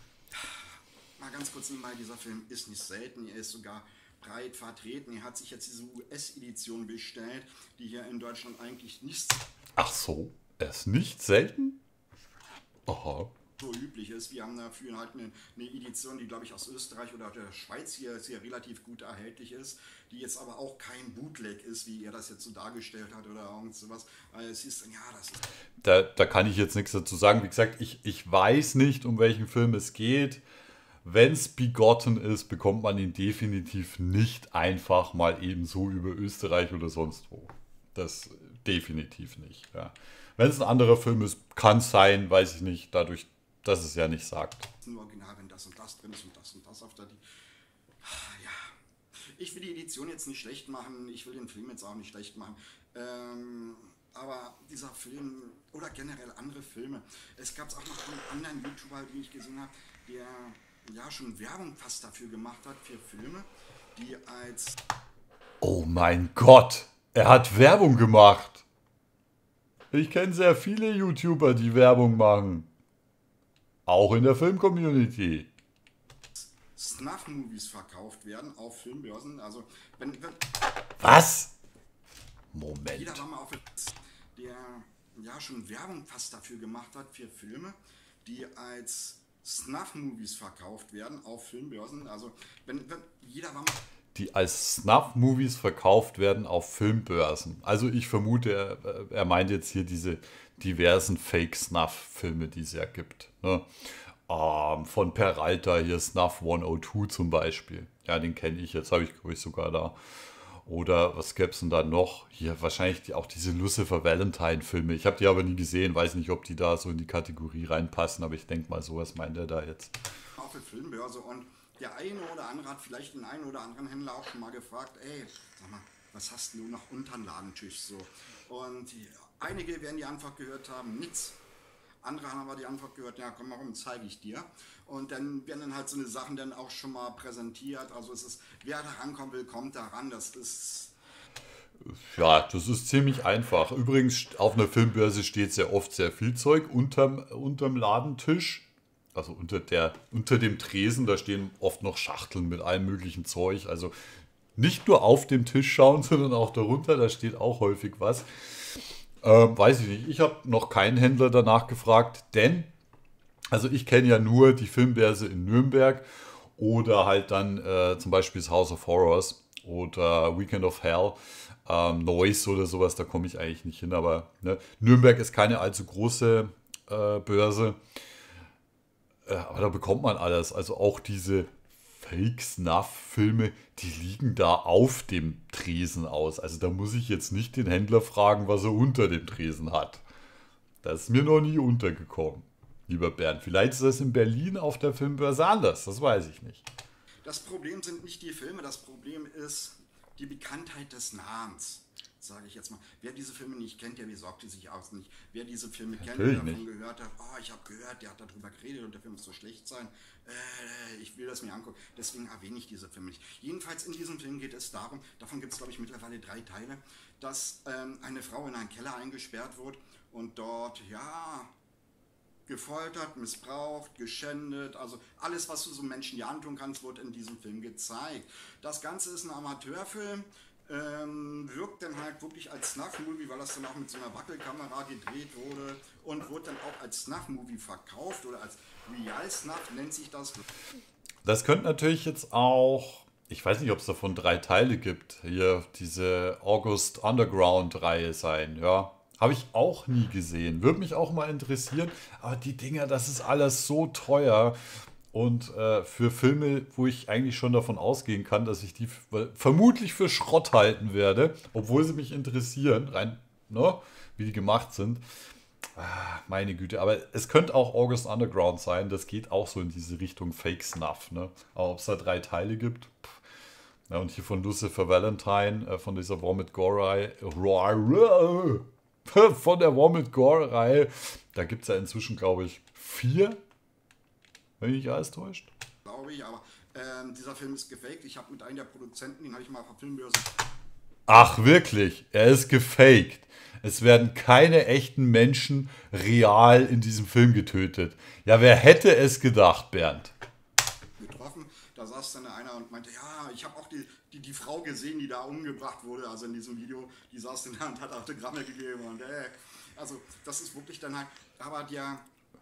mal ganz kurz nebenbei, dieser Film ist nicht selten, er ist sogar breit vertreten. Er hat sich jetzt diese U S-Edition bestellt, die hier in Deutschland eigentlich nicht Ach so, er ist nicht selten? Aha. so üblich ist. Wir haben dafür halt eine, eine Edition, die, glaube ich, aus Österreich oder der Schweiz hier, hier relativ gut erhältlich ist, die jetzt aber auch kein Bootleg ist, wie er das jetzt so dargestellt hat oder irgend sowas. Also es ist, ja, das ist Da, da kann ich jetzt nichts dazu sagen. Wie gesagt, ich, ich weiß nicht, um welchen Film es geht. Wenn es Begotten ist, bekommt man ihn definitiv nicht einfach mal eben so über Österreich oder sonst wo. Das definitiv nicht. Ja. Wenn es ein anderer Film ist, kann es sein, weiß ich nicht, dadurch, dass es ja nicht sagt. nur original, wenn das und das drin ist und das und das auf der... Ja, ich will die Edition jetzt nicht schlecht machen, ich will den Film jetzt auch nicht schlecht machen. Ähm, aber dieser Film oder generell andere Filme, es gab auch noch einen anderen YouTuber, den ich gesehen habe, der ja schon Werbung fast dafür gemacht hat, für Filme, die als... Oh mein Gott, er hat Werbung gemacht. Ich kenne sehr viele YouTuber, die Werbung machen. Auch in der Film-Community. Snuff-Movies verkauft werden auf Filmbörsen. Also, wenn, wenn Was? jeder Moment. war mal auf der ja schon Werbung fast dafür gemacht hat, für Filme, die als Snuff-Movies verkauft werden auf Filmbörsen. Also, wenn, wenn jeder war mal Die als Snuff-Movies verkauft werden auf Filmbörsen. Also ich vermute, er, er meint jetzt hier diese diversen Fake-Snuff-Filme, die es ja gibt. Ne? Ähm, von Peralta, hier Snuff hundertzwei zum Beispiel. Ja, den kenne ich, jetzt habe ich, glaube ich, sogar da. Oder was gäbe es denn da noch? Hier wahrscheinlich die, auch diese Lucifer Valentine-Filme. Ich habe die aber nie gesehen, weiß nicht, ob die da so in die Kategorie reinpassen, aber ich denke mal, sowas meint er da jetzt. Auf der Filmbörse und der eine oder andere hat vielleicht den einen oder anderen Händler auch schon mal gefragt, ey, sag mal, was hast du noch unter dem Ladentisch so? Und die, einige werden die Antwort gehört haben, nix. Andere haben aber die Antwort gehört, ja komm mal rum, zeige ich dir. Und dann werden dann halt so eine Sachen dann auch schon mal präsentiert. Also es ist, wer da rankommen will, kommt da ran. Das ist... Ja, das ist ziemlich einfach. Übrigens, auf einer Filmbörse steht sehr oft sehr viel Zeug unterm, unterm Ladentisch. Also unter, der, unter dem Tresen, da stehen oft noch Schachteln mit allem möglichen Zeug. Also nicht nur auf dem Tisch schauen, sondern auch darunter, da steht auch häufig was. Ähm, weiß ich nicht, ich habe noch keinen Händler danach gefragt, denn, also ich kenne ja nur die Filmbörse in Nürnberg oder halt dann äh, zum Beispiel das House of Horrors oder Weekend of Hell, ähm, Noise oder sowas, da komme ich eigentlich nicht hin, aber ne, Nürnberg ist keine allzu große äh, Börse, äh, aber da bekommt man alles, also auch diese Fake-Snuff-Filme, die liegen da auf dem Tresen aus. Also da muss ich jetzt nicht den Händler fragen, was er unter dem Tresen hat. Das ist mir noch nie untergekommen, lieber Bernd. Vielleicht ist das in Berlin auf der Filmbörse anders, das weiß ich nicht. Das Problem sind nicht die Filme, das Problem ist die Bekanntheit des Namens, sage ich jetzt mal. Wer diese Filme nicht kennt, der besorgt die sich aus nicht. Wer diese Filme kennt und davon nicht gehört hat, oh, ich habe gehört, der hat darüber geredet und der Film muss so schlecht sein, äh, ich will das mir angucken. Deswegen erwähne ich diese Filme nicht. Jedenfalls in diesem Film geht es darum, davon gibt es glaube ich mittlerweile drei Teile, dass ähm, eine Frau in einen Keller eingesperrt wird und dort, ja, gefoltert, missbraucht, geschändet, also alles, was du so Menschen ja antun kannst, wird in diesem Film gezeigt. Das Ganze ist ein Amateurfilm, ähm, wirkt dann halt wirklich als Snuff-Movie, weil das dann auch mit so einer Wackelkamera gedreht wurde und wird dann auch als Snuff-Movie verkauft oder als Real-Snuff nennt sich das. Das könnte natürlich jetzt auch, ich weiß nicht, ob es davon drei Teile gibt, hier diese August Underground-Reihe sein, ja. Habe ich auch nie gesehen. Würde mich auch mal interessieren. Aber die Dinger, das ist alles so teuer. Und äh, für Filme, wo ich eigentlich schon davon ausgehen kann, dass ich die f- vermutlich für Schrott halten werde, obwohl sie mich interessieren, rein, ne, wie die gemacht sind. Ah, meine Güte. Aber es könnte auch August Underground sein. Das geht auch so in diese Richtung Fake Snuff. Ne? Aber ob es da drei Teile gibt. Pff. Ja, und hier von Lucifer Valentine, äh, von dieser Vomit Gore von der Vomit Gore-Reihe. Da gibt es ja inzwischen, glaube ich, vier, wenn mich nicht alles täuscht. Glaube ich, aber ähm, dieser Film ist gefaked. Ich habe mit einem der Produzenten, den habe ich mal auf der Filmbörse. Ach, wirklich? Er ist gefaked. Es werden keine echten Menschen real in diesem Film getötet. Ja, wer hätte es gedacht, Bernd? Getroffen. Da saß dann einer und meinte, ja, ich habe auch die, die, die Frau gesehen, die da umgebracht wurde, also in diesem Video, die saß in der Hand, hat Autogramme gegeben und äh, also das ist wirklich dann halt, aber der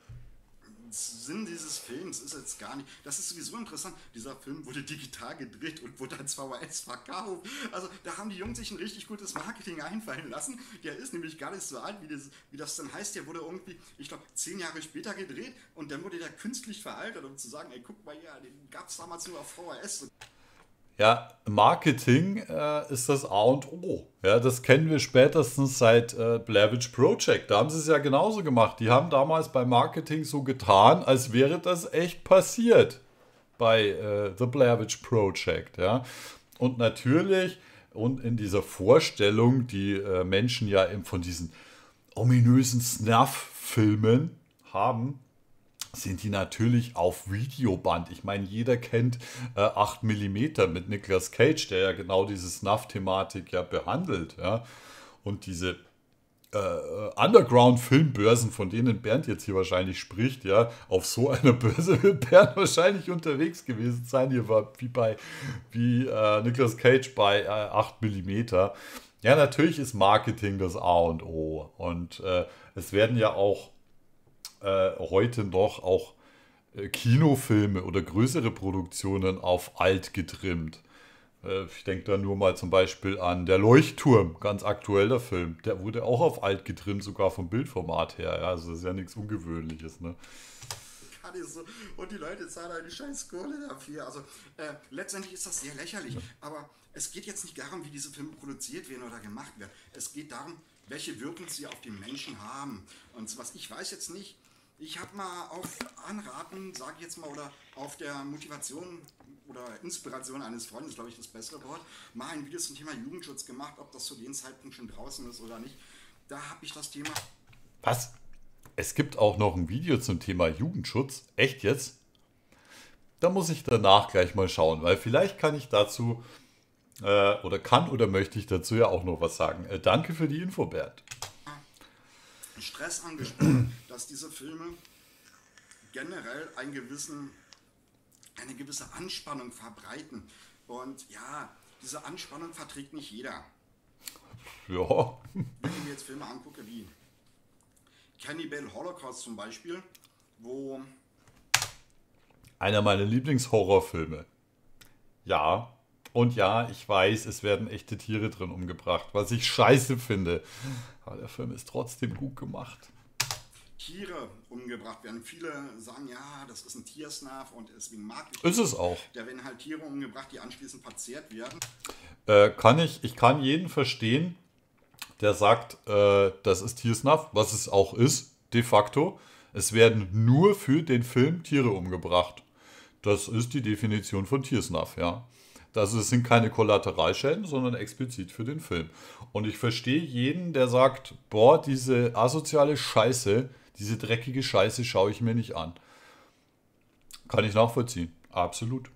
Sinn dieses Films ist jetzt gar nicht, das ist sowieso interessant, dieser Film wurde digital gedreht und wurde als V H S verkauft, also da haben die Jungs sich ein richtig gutes Marketing einfallen lassen, der ist nämlich gar nicht so alt, wie das, wie das dann heißt, der wurde irgendwie, ich glaube, zehn Jahre später gedreht und dann wurde der künstlich veraltet, um zu sagen, ey, guck mal hier, den gab es damals nur auf V H S. Ja, Marketing äh, ist das A und O. Ja, das kennen wir spätestens seit äh, Blair Witch Project. Da haben sie es ja genauso gemacht. Die haben damals beim Marketing so getan, als wäre das echt passiert bei äh, The Blair Witch Project. Ja. Und natürlich, und in dieser Vorstellung, die äh, Menschen ja eben von diesen ominösen Snuff-Filmen haben, sind die natürlich auf Videoband. Ich meine, jeder kennt äh, acht Millimeter mit Nicolas Cage, der ja genau diese Snuff-Thematik ja behandelt. Ja? Und diese äh, Underground-Filmbörsen, von denen Bernd jetzt hier wahrscheinlich spricht, ja, auf so einer Börse wird Bernd wahrscheinlich unterwegs gewesen sein. Hier war wie bei wie äh, Nicolas Cage bei äh, acht Millimeter. Ja, natürlich ist Marketing das A und O. Und äh, es werden ja auch Äh, heute noch auch äh, Kinofilme oder größere Produktionen auf alt getrimmt. Äh, ich denke da nur mal zum Beispiel an Der Leuchtturm, ganz aktueller Film. Der wurde auch auf alt getrimmt, sogar vom Bildformat her. Ja, also das ist ja nichts Ungewöhnliches. Ne? fand ich so. Und die Leute zahlen eine scheiß Kohle dafür. Also äh, letztendlich ist das sehr lächerlich. Aber es geht jetzt nicht darum, wie diese Filme produziert werden oder gemacht werden. Es geht darum, welche Wirkung sie auf den Menschen haben. Und was ich weiß jetzt nicht, ich habe mal auf Anraten, sage ich jetzt mal, oder auf der Motivation oder Inspiration eines Freundes, glaube ich, das bessere Wort, mal ein Video zum Thema Jugendschutz gemacht, ob das zu dem Zeitpunkt schon draußen ist oder nicht. Da habe ich das Thema... Was? Es gibt auch noch ein Video zum Thema Jugendschutz? Echt jetzt? Da muss ich danach gleich mal schauen, weil vielleicht kann ich dazu, äh, oder kann oder möchte ich dazu ja auch noch was sagen. Äh, danke für die Info, Bernd. Stress angesprochen, dass diese Filme generell einen gewissen, eine gewisse Anspannung verbreiten. Und ja, diese Anspannung verträgt nicht jeder. Ja. Wenn ich mir jetzt Filme angucke wie Cannibal Holocaust zum Beispiel, wo... Einer meiner Lieblingshorrorfilme. Ja. Und ja, ich weiß, es werden echte Tiere drin umgebracht, was ich scheiße finde. Aber der Film ist trotzdem gut gemacht. Tiere umgebracht werden. Viele sagen, ja, das ist ein Tiersnaf und deswegen mag ich... Ist es auch. Da werden halt Tiere umgebracht, die anschließend verzehrt werden. Äh, kann ich, ich kann jeden verstehen, der sagt, äh, das ist Tiersnaf, was es auch ist, de facto. Es werden nur für den Film Tiere umgebracht. Das ist die Definition von Tiersnaf, ja. Also es sind keine Kollateralschäden, sondern explizit für den Film. Und ich verstehe jeden, der sagt, boah, diese asoziale Scheiße, diese dreckige Scheiße schaue ich mir nicht an. Kann ich nachvollziehen. Absolut.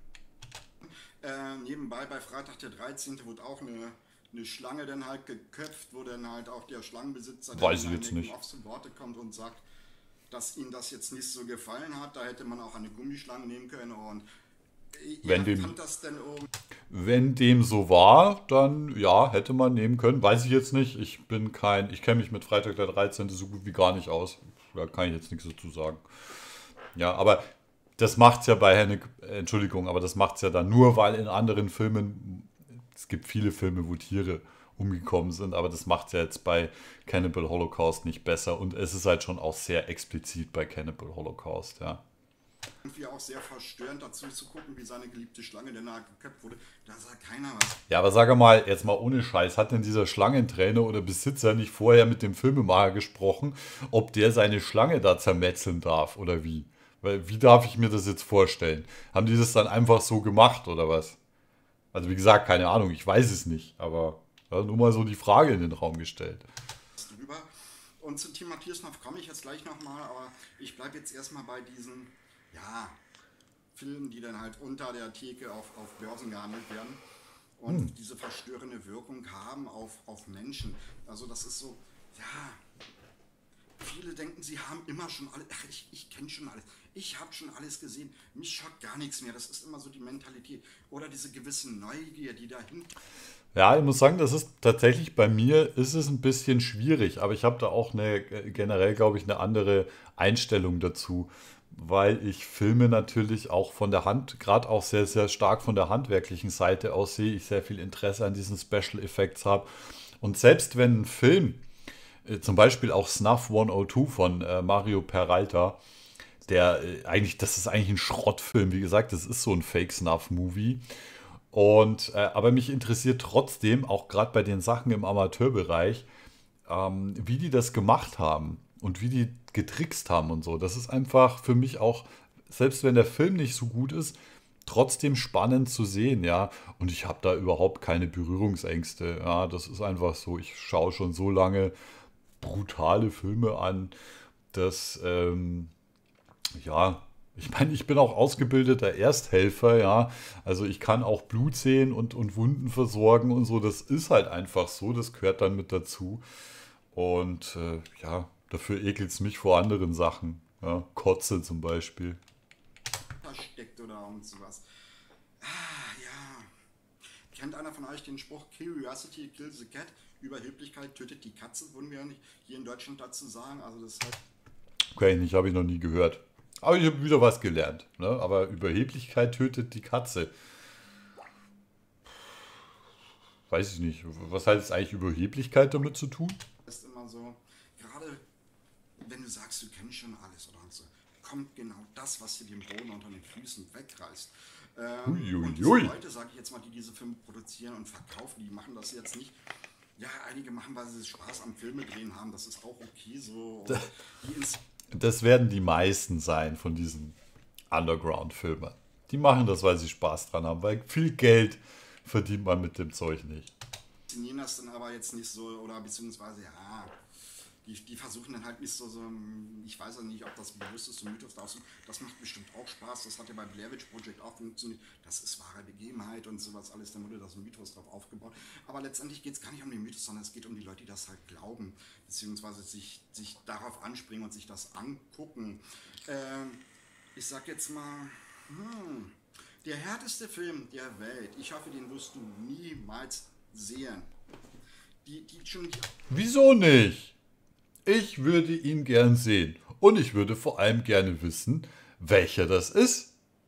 Äh, nebenbei bei Freitag der dreizehnte wurde auch eine, eine Schlange dann halt geköpft, wo dann halt auch der Schlangenbesitzer Weiß ich jetzt nicht. auf zu Worte kommt und sagt, dass ihm das jetzt nicht so gefallen hat. Da hätte man auch eine Gummischlange nehmen können und Wenn ja, dem, fand das denn irgendwie... wenn dem so war, dann ja, hätte man nehmen können. Weiß ich jetzt nicht. Ich bin kein, ich kenne mich mit Freitag der dreizehnte so gut wie gar nicht aus. Da kann ich jetzt nichts dazu sagen. Ja, aber das macht's ja bei Hennig, Entschuldigung, aber das macht's ja dann nur, weil in anderen Filmen, es gibt viele Filme, wo Tiere umgekommen sind, aber das macht ja jetzt bei Cannibal Holocaust nicht besser. Und es ist halt schon auch sehr explizit bei Cannibal Holocaust, ja. Irgendwie auch sehr verstörend dazu zu gucken, wie seine geliebte Schlange danach geköpft wurde. Da sagt keiner was. Ja, aber sag mal, jetzt mal ohne Scheiß, hat denn dieser Schlangentrainer oder Besitzer nicht vorher mit dem Filmemacher gesprochen, ob der seine Schlange da zermetzeln darf oder wie? Weil, wie darf ich mir das jetzt vorstellen? Haben die das dann einfach so gemacht oder was? Also wie gesagt, keine Ahnung, ich weiß es nicht, aber ja, nur mal so die Frage in den Raum gestellt. Drüber. Und zum Thema Tiersnaf komme ich jetzt gleich nochmal, aber ich bleibe jetzt erstmal bei diesen, ja, Filmen, die dann halt unter der Theke auf, auf Börsen gehandelt werden und hm. diese verstörende Wirkung haben auf, auf Menschen. Also das ist so, ja, viele denken, sie haben immer schon alles, ach, ich, ich kenne schon alles, ich habe schon alles gesehen, mich schockt gar nichts mehr. Das ist immer so die Mentalität oder diese gewisse Neugier, die dahinter... Ja, ich muss sagen, das ist tatsächlich bei mir ist es ein bisschen schwierig, aber ich habe da auch eine generell, glaube ich, eine andere Einstellung dazu, weil ich Filme natürlich auch von der Hand, gerade auch sehr, sehr stark von der handwerklichen Seite aus sehe, ich sehr viel Interesse an diesen Special Effects habe. Und selbst wenn ein Film, äh, zum Beispiel auch Snuff hundertzwei von äh, Mario Peralta, der äh, eigentlich, das ist eigentlich ein Schrottfilm, wie gesagt, das ist so ein Fake-Snuff-Movie. Und, äh, aber mich interessiert trotzdem, auch gerade bei den Sachen im Amateurbereich, ähm, wie die das gemacht haben und wie die getrickst haben und so. Das ist einfach für mich auch, selbst wenn der Film nicht so gut ist, trotzdem spannend zu sehen, ja. Und ich habe da überhaupt keine Berührungsängste. Ja, das ist einfach so. Ich schaue schon so lange brutale Filme an, dass, ähm, ja. Ich meine, ich bin auch ausgebildeter Ersthelfer, ja. Also ich kann auch Blut sehen und, und Wunden versorgen und so. Das ist halt einfach so, das gehört dann mit dazu. Und äh, ja, dafür ekelt es mich vor anderen Sachen. Ja, Kotze zum Beispiel. Versteckt oder irgend sowas. Ah, ja. Kennt einer von euch den Spruch Curiosity kills the cat? Überheblichkeit tötet die Katze, würden wir nicht hier in Deutschland dazu sagen. Also das heißt... Okay, nicht, habe ich noch nie gehört. Aber ich habe wieder was gelernt. Ne? Aber Überheblichkeit tötet die Katze. Weiß ich nicht. Was hat jetzt eigentlich Überheblichkeit damit zu tun? Das ist immer so, gerade wenn du sagst, du kennst schon alles oder so. kommt genau das, was dir den Boden unter den Füßen wegreißt. Ähm, Uiuiui. und diese Leute, sage ich jetzt mal, die diese Filme produzieren und verkaufen, die machen das jetzt nicht. Ja, einige machen, weil sie Spaß am Filme drehen haben, das ist auch okay so. Und die ins Das werden die meisten sein von diesen Underground-Filmern. Die machen das, weil sie Spaß dran haben, weil viel Geld verdient man mit dem Zeug nicht. inszenieren das dann aber jetzt nicht so, oder beziehungsweise, ja, die, die versuchen dann halt nicht so, so, ich weiß ja nicht, ob das bewusst ist, so Mythos da das macht bestimmt auch Spaß, das hat ja bei Blair Witch Project auch funktioniert, das ist wahre Begebenheit und sowas alles, da wurde da so ein Mythos drauf aufgebaut, aber letztendlich geht es gar nicht um den Mythos, sondern es geht um die Leute, die das halt glauben, beziehungsweise sich, sich darauf anspringen und sich das angucken. Ähm, ich sag jetzt mal, hm, der härteste Film der Welt, ich hoffe, den wirst du niemals sehen. Die, die schon die Wieso nicht? Ich würde ihn gern sehen. Und ich würde vor allem gerne wissen, welcher das ist.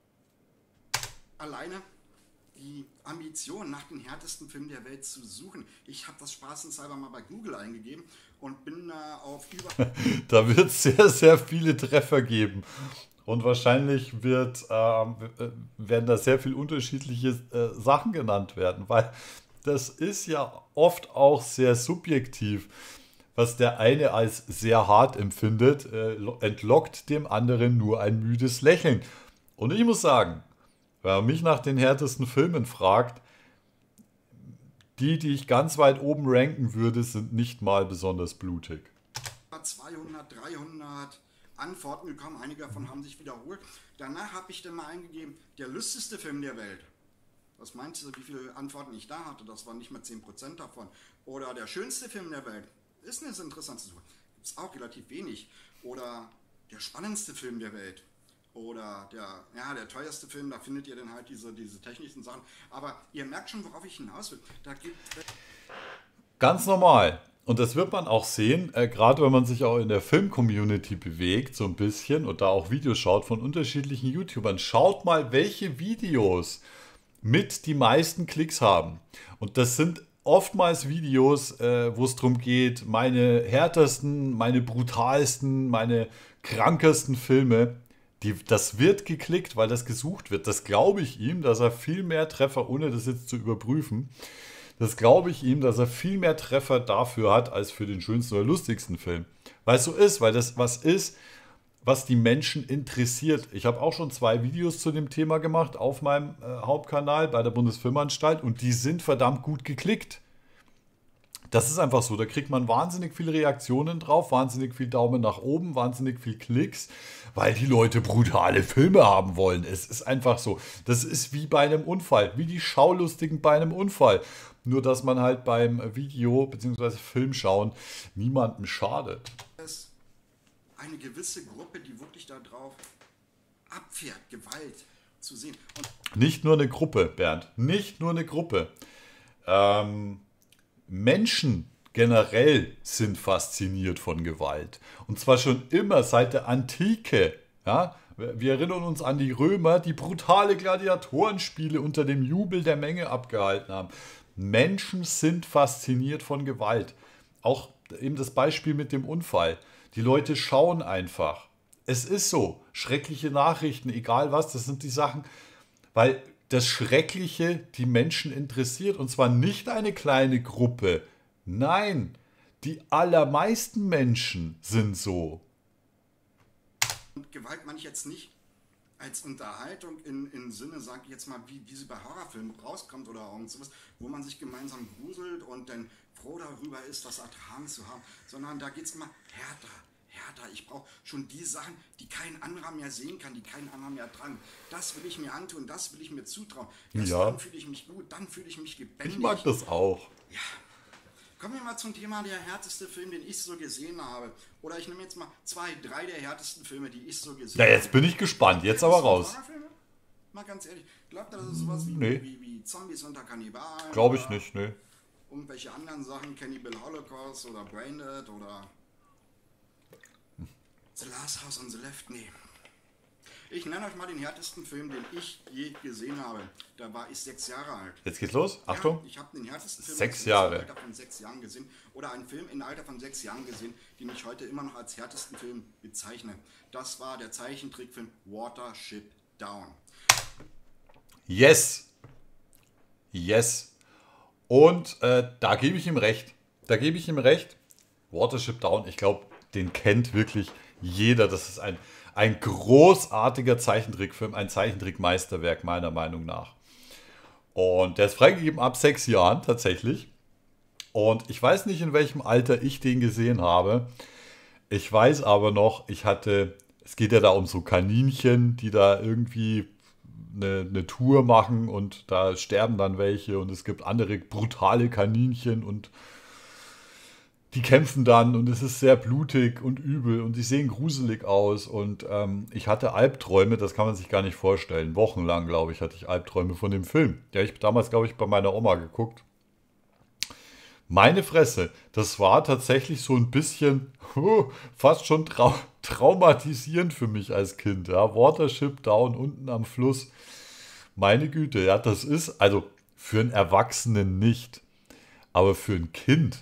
alleine die Ambition, nach dem härtesten Film der Welt zu suchen. Ich habe das spaßenshalber mal bei Google eingegeben und bin da auf über... Da wird es sehr, sehr viele Treffer geben. Und wahrscheinlich wird, ähm, werden da sehr viele unterschiedliche äh, Sachen genannt werden, weil das ist ja oft auch sehr subjektiv. Was der eine als sehr hart empfindet, äh, entlockt dem anderen nur ein müdes Lächeln. Und ich muss sagen, wenn man mich nach den härtesten Filmen fragt, die, die ich ganz weit oben ranken würde, sind nicht mal besonders blutig. zweihundert, dreihundert Antworten gekommen, einige davon haben sich wiederholt. Danach habe ich dann mal eingegeben, der lustigste Film der Welt. Was meinst du, wie viele Antworten ich da hatte? Das waren nicht mal zehn Prozent davon. Oder der schönste Film der Welt. Ist eine interessante Suche. Gibt es auch relativ wenig. Oder der spannendste Film der Welt. Oder der, ja, der teuerste Film, da findet ihr dann halt diese, diese technischen Sachen. Aber ihr merkt schon, worauf ich hinaus will. Da gibt Ganz normal. Und das wird man auch sehen, äh, gerade wenn man sich auch in der Film-Community bewegt, so ein bisschen und da auch Videos schaut von unterschiedlichen YouTubern. Schaut mal, welche Videos mit die meisten Klicks haben. Und das sind oftmals Videos, äh, wo es darum geht, meine härtesten, meine brutalsten, meine krankesten Filme, die, das wird geklickt, weil das gesucht wird. Das glaube ich ihm, dass er viel mehr Treffer, ohne das jetzt zu überprüfen, das glaube ich ihm, dass er viel mehr Treffer dafür hat, als für den schönsten oder lustigsten Film. Weil es so ist, weil das was ist, was die Menschen interessiert. Ich habe auch schon zwei Videos zu dem Thema gemacht auf meinem äh, Hauptkanal bei der Bundesfilmanstalt und die sind verdammt gut geklickt. Das ist einfach so, da kriegt man wahnsinnig viele Reaktionen drauf, wahnsinnig viel Daumen nach oben, wahnsinnig viel Klicks, weil die Leute brutale Filme haben wollen. Es ist einfach so. Das ist wie bei einem Unfall, wie die Schaulustigen bei einem Unfall. Nur, dass man halt beim Video bzw. Film schauen niemandem schadet. es eine gewisse Gruppe, die wirklich darauf abfährt, Gewalt zu sehen. Und Nicht nur eine Gruppe, Bernd, nicht nur eine Gruppe. Ähm, Menschen generell sind fasziniert von Gewalt. Und zwar schon immer seit der Antike. Ja? Wir erinnern uns an die Römer, die brutale Gladiatorenspiele unter dem Jubel der Menge abgehalten haben. Menschen sind fasziniert von Gewalt. Auch eben das Beispiel mit dem Unfall. Die Leute schauen einfach. Es ist so. Schreckliche Nachrichten, egal was, das sind die Sachen, weil das Schreckliche die Menschen interessiert. Und zwar nicht eine kleine Gruppe. Nein, die allermeisten Menschen sind so. Gewalt meine ich jetzt nicht als Unterhaltung in, in Sinne, sage ich jetzt mal, wie, wie sie bei Horrorfilmen rauskommt oder irgend sowas, wo man sich gemeinsam gruselt und dann froh darüber ist, das ertragen zu haben, sondern da geht es immer härter, härter. Ich brauche schon die Sachen, die kein anderer mehr sehen kann, die kein anderer mehr ertragen. Das will ich mir antun, das will ich mir zutrauen. Erst Ja. dann fühle ich mich gut, dann fühle ich mich lebendig. Ich mag das auch. Ja. Kommen wir mal zum Thema der härteste Film, den ich so gesehen habe. Oder ich nehme jetzt mal zwei, drei der härtesten Filme, die ich so gesehen Ja, habe. jetzt bin ich gespannt. Jetzt aber raus. Horrorfilme? Mal ganz ehrlich, glaubt ihr, das ist sowas wie, Nee. wie, wie Zombies unter Kannibalen? Glaube ich oder nicht, ne. Irgendwelche anderen Sachen, Cannibal Holocaust oder Braindead oder The Last House on the Left? Nee. Ich nenne euch mal den härtesten Film, den ich je gesehen habe. Da war ich sechs Jahre alt. Jetzt geht's los. Achtung. Ja, ich habe den härtesten Film Sechs im Jahre. Alter von sechs Jahren gesehen. Oder einen Film im Alter von sechs Jahren gesehen, den ich heute immer noch als härtesten Film bezeichne. Das war der Zeichentrickfilm Watership Down. Yes. Yes. Und äh, da gebe ich ihm recht. Da gebe ich ihm recht. Watership Down, ich glaube, den kennt wirklich jeder. Das ist ein, ein großartiger Zeichentrickfilm, ein Zeichentrickmeisterwerk meiner Meinung nach. Und der ist freigegeben ab sechs Jahren tatsächlich. Und ich weiß nicht, in welchem Alter ich den gesehen habe. Ich weiß aber noch, ich hatte, es geht ja da um so Kaninchen, die da irgendwie eine, eine Tour machen und da sterben dann welche und es gibt andere brutale Kaninchen und die kämpfen dann und es ist sehr blutig und übel und die sehen gruselig aus und ähm, ich hatte Albträume, das kann man sich gar nicht vorstellen. Wochenlang, glaube ich, hatte ich Albträume von dem Film. Ja, ich habe damals, glaube ich, bei meiner Oma geguckt. Meine Fresse, das war tatsächlich so ein bisschen huh, fast schon trau traumatisierend für mich als Kind. Ja, Watership Down unten am Fluss. Meine Güte, ja, das ist, also für einen Erwachsenen nicht, aber für ein Kind.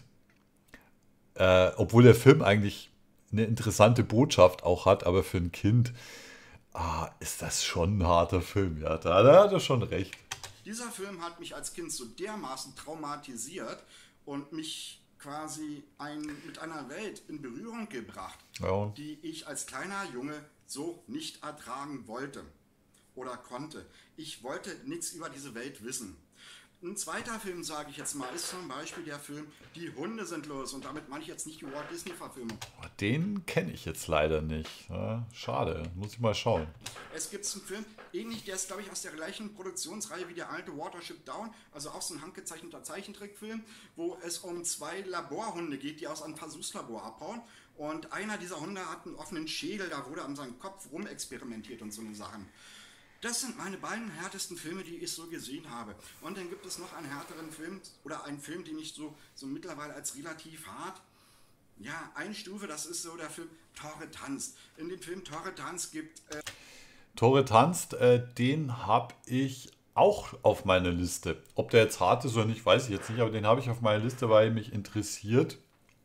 Äh, obwohl der Film eigentlich eine interessante Botschaft auch hat, aber für ein Kind ah, ist das schon ein harter Film. Ja, da, da hat er schon recht. Dieser Film hat mich als Kind so dermaßen traumatisiert und mich quasi ein, mit einer Welt in Berührung gebracht, Ja. die ich als kleiner Junge so nicht ertragen wollte oder konnte. Ich wollte nichts über diese Welt wissen. Ein zweiter Film, sage ich jetzt mal, ist zum Beispiel der Film Die Hunde sind los. Und damit meine ich jetzt nicht die Walt Disney-Verfilmung. Den kenne ich jetzt leider nicht. Ja, schade, muss ich mal schauen. Es gibt einen Film, ähnlich, der ist, glaube ich, aus der gleichen Produktionsreihe wie der alte Watership Down, also auch so ein handgezeichneter Zeichentrickfilm, wo es um zwei Laborhunde geht, die aus einem Versuchslabor abhauen. Und einer dieser Hunde hat einen offenen Schädel, da wurde an seinem Kopf rumexperimentiert und so eine Sachen. Das sind meine beiden härtesten Filme, die ich so gesehen habe. Und dann gibt es noch einen härteren Film, oder einen Film, den ich so, so mittlerweile als relativ hart, ja, einstufe, das ist so der Film Tore tanzt. In dem Film Tore tanzt gibt... Äh Tore tanzt, äh, den habe ich auch auf meiner Liste. Ob der jetzt hart ist oder nicht, weiß ich jetzt nicht, aber den habe ich auf meiner Liste, weil er mich interessiert.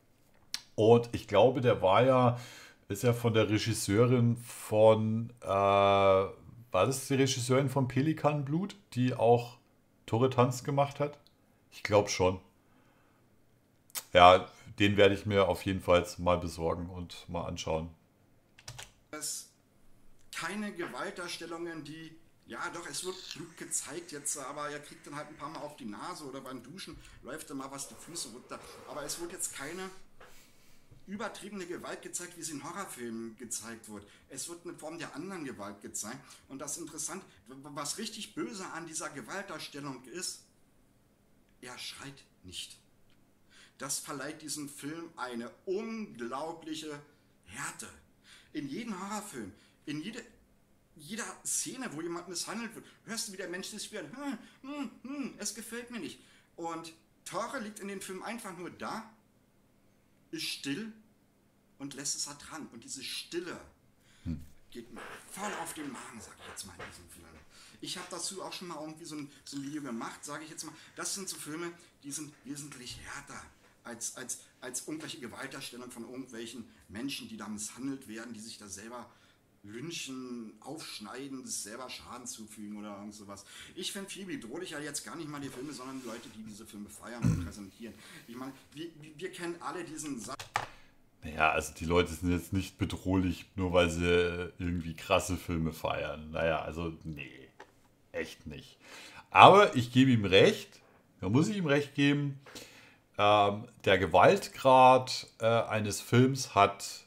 Und ich glaube, der war ja, ist ja von der Regisseurin von... Äh, War das die Regisseurin von Pelikanblut, die auch Tore Tanz gemacht hat? Ich glaube schon. Ja, den werde ich mir auf jeden Fall mal besorgen und mal anschauen. Es keine Gewaltdarstellungen, die, ja doch, es wird Blut gezeigt jetzt, aber er kriegt dann halt ein paar Mal auf die Nase oder beim Duschen läuft dann mal was die Füße runter. Aber es wird jetzt keine übertriebene Gewalt gezeigt, wie sie in Horrorfilmen gezeigt wird. Es wird eine Form der anderen Gewalt gezeigt. Und das ist interessant, was richtig böse an dieser Gewaltdarstellung ist, er schreit nicht. Das verleiht diesem Film eine unglaubliche Härte. In jedem Horrorfilm, in jede, jeder Szene, wo jemand misshandelt wird, hörst du, wie der Mensch sich wird, hm, hm, hm, es gefällt mir nicht. Und Tore liegt in dem Film einfach nur da, ist still und lässt es ertragen. Und diese Stille hm. geht mir voll auf den Magen, sage ich jetzt mal in diesem Film. Ich habe dazu auch schon mal irgendwie so ein, so ein Video gemacht, sage ich jetzt mal. Das sind so Filme, die sind wesentlich härter als, als, als irgendwelche Gewaltdarstellungen von irgendwelchen Menschen, die da misshandelt werden, die sich da selber lynchen, aufschneiden, sich selber Schaden zufügen oder irgend sowas. Ich finde viel bedrohlicher jetzt gar nicht mal die Filme, sondern die Leute, die diese Filme feiern und präsentieren. Ich meine, wir, wir kennen alle diesen Satz. Naja, also die Leute sind jetzt nicht bedrohlich, nur weil sie irgendwie krasse Filme feiern. Naja, also nee, echt nicht. Aber ich gebe ihm recht, da muss ich ihm recht geben, ähm, der Gewaltgrad äh, eines Films hat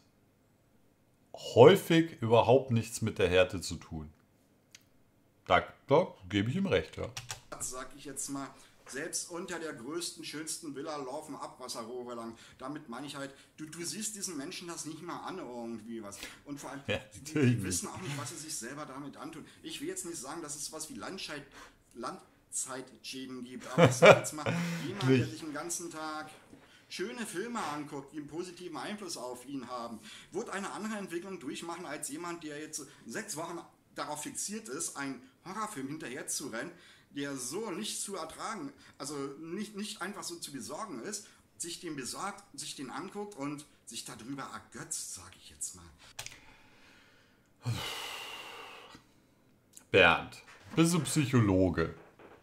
häufig überhaupt nichts mit der Härte zu tun. Da, da gebe ich ihm recht, ja. Sag ich jetzt mal, selbst unter der größten, schönsten Villa laufen Abwasserrohre lang. Damit meine ich halt, du, du siehst diesen Menschen das nicht mal an irgendwie was. Und vor allem, ja, die, die wissen auch nicht, was sie sich selber damit antun. Ich will jetzt nicht sagen, dass es was wie Landscheid, Landzeitschäden gibt, aber ich sag jetzt mal, jemand, der sich den ganzen Tag schöne Filme anguckt, die einen positiven Einfluss auf ihn haben, wird eine andere Entwicklung durchmachen als jemand, der jetzt sechs Wochen darauf fixiert ist, einen Horrorfilm hinterher zu rennen, der so nicht zu ertragen, also nicht, nicht einfach so zu besorgen ist, sich den besorgt, sich den anguckt und sich darüber ergötzt, sage ich jetzt mal. Bernd, bist du Psychologe?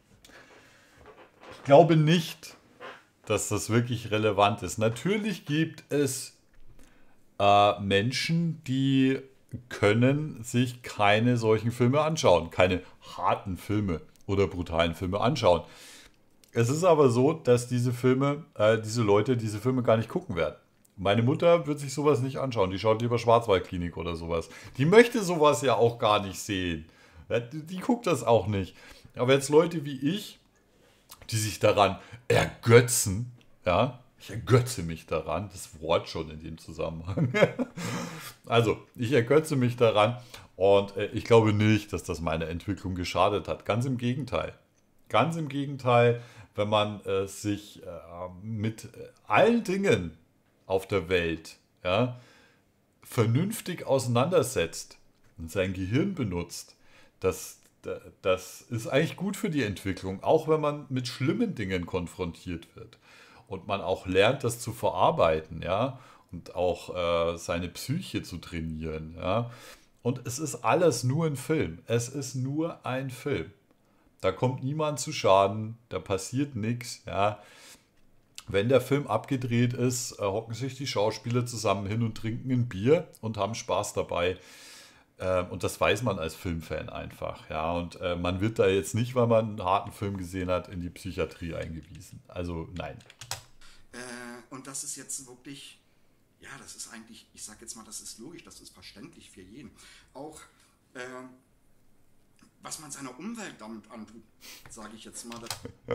Ich glaube nicht, dass das wirklich relevant ist. Natürlich gibt es äh, Menschen, die können sich keine solchen Filme anschauen, keine harten Filme oder brutalen Filme anschauen. Es ist aber so, dass diese Filme, äh, diese Leute diese Filme gar nicht gucken werden. Meine Mutter wird sich sowas nicht anschauen. Die schaut lieber Schwarzwaldklinik oder sowas. Die möchte sowas ja auch gar nicht sehen. Ja, die, die guckt das auch nicht. Aber jetzt Leute wie ich, die sich daran ergötzen, ja, ich ergötze mich daran, das Wort schon in dem Zusammenhang. Also, ich ergötze mich daran und äh, ich glaube nicht, dass das meiner Entwicklung geschadet hat. Ganz im Gegenteil. Ganz im Gegenteil, wenn man äh, sich äh, mit äh, allen Dingen auf der Welt, ja, vernünftig auseinandersetzt und sein Gehirn benutzt, das, das ist eigentlich gut für die Entwicklung, auch wenn man mit schlimmen Dingen konfrontiert wird und man auch lernt, das zu verarbeiten, ja, und auch äh, seine Psyche zu trainieren, ja. Und es ist alles nur ein Film. Es ist nur ein Film. Da kommt niemand zu Schaden, da passiert nichts, ja. Wenn der Film abgedreht ist, äh, hocken sich die Schauspieler zusammen hin und trinken ein Bier und haben Spaß dabei. Äh, und das weiß man als Filmfan einfach. Ja? Und äh, man wird da jetzt nicht, weil man einen harten Film gesehen hat, in die Psychiatrie eingewiesen. Also nein. Äh, und das ist jetzt wirklich, ja, das ist eigentlich, ich sag jetzt mal, das ist logisch, das ist verständlich für jeden. Auch, äh, was man seiner Umwelt damit antut, sage ich jetzt mal.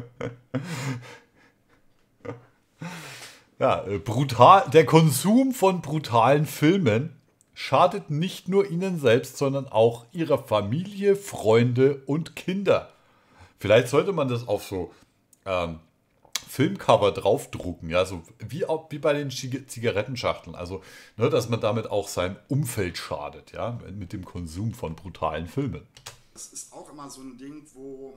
Ja, äh, brutal, der Konsum von brutalen Filmen schadet nicht nur ihnen selbst, sondern auch ihrer Familie, Freunde und Kinder. Vielleicht sollte man das auf so ähm, Filmcover draufdrucken, ja, so wie, auch, wie bei den Zigarettenschachteln. Also, ne, dass man damit auch seinem Umfeld schadet, ja, mit dem Konsum von brutalen Filmen. Das ist auch immer so ein Ding, wo,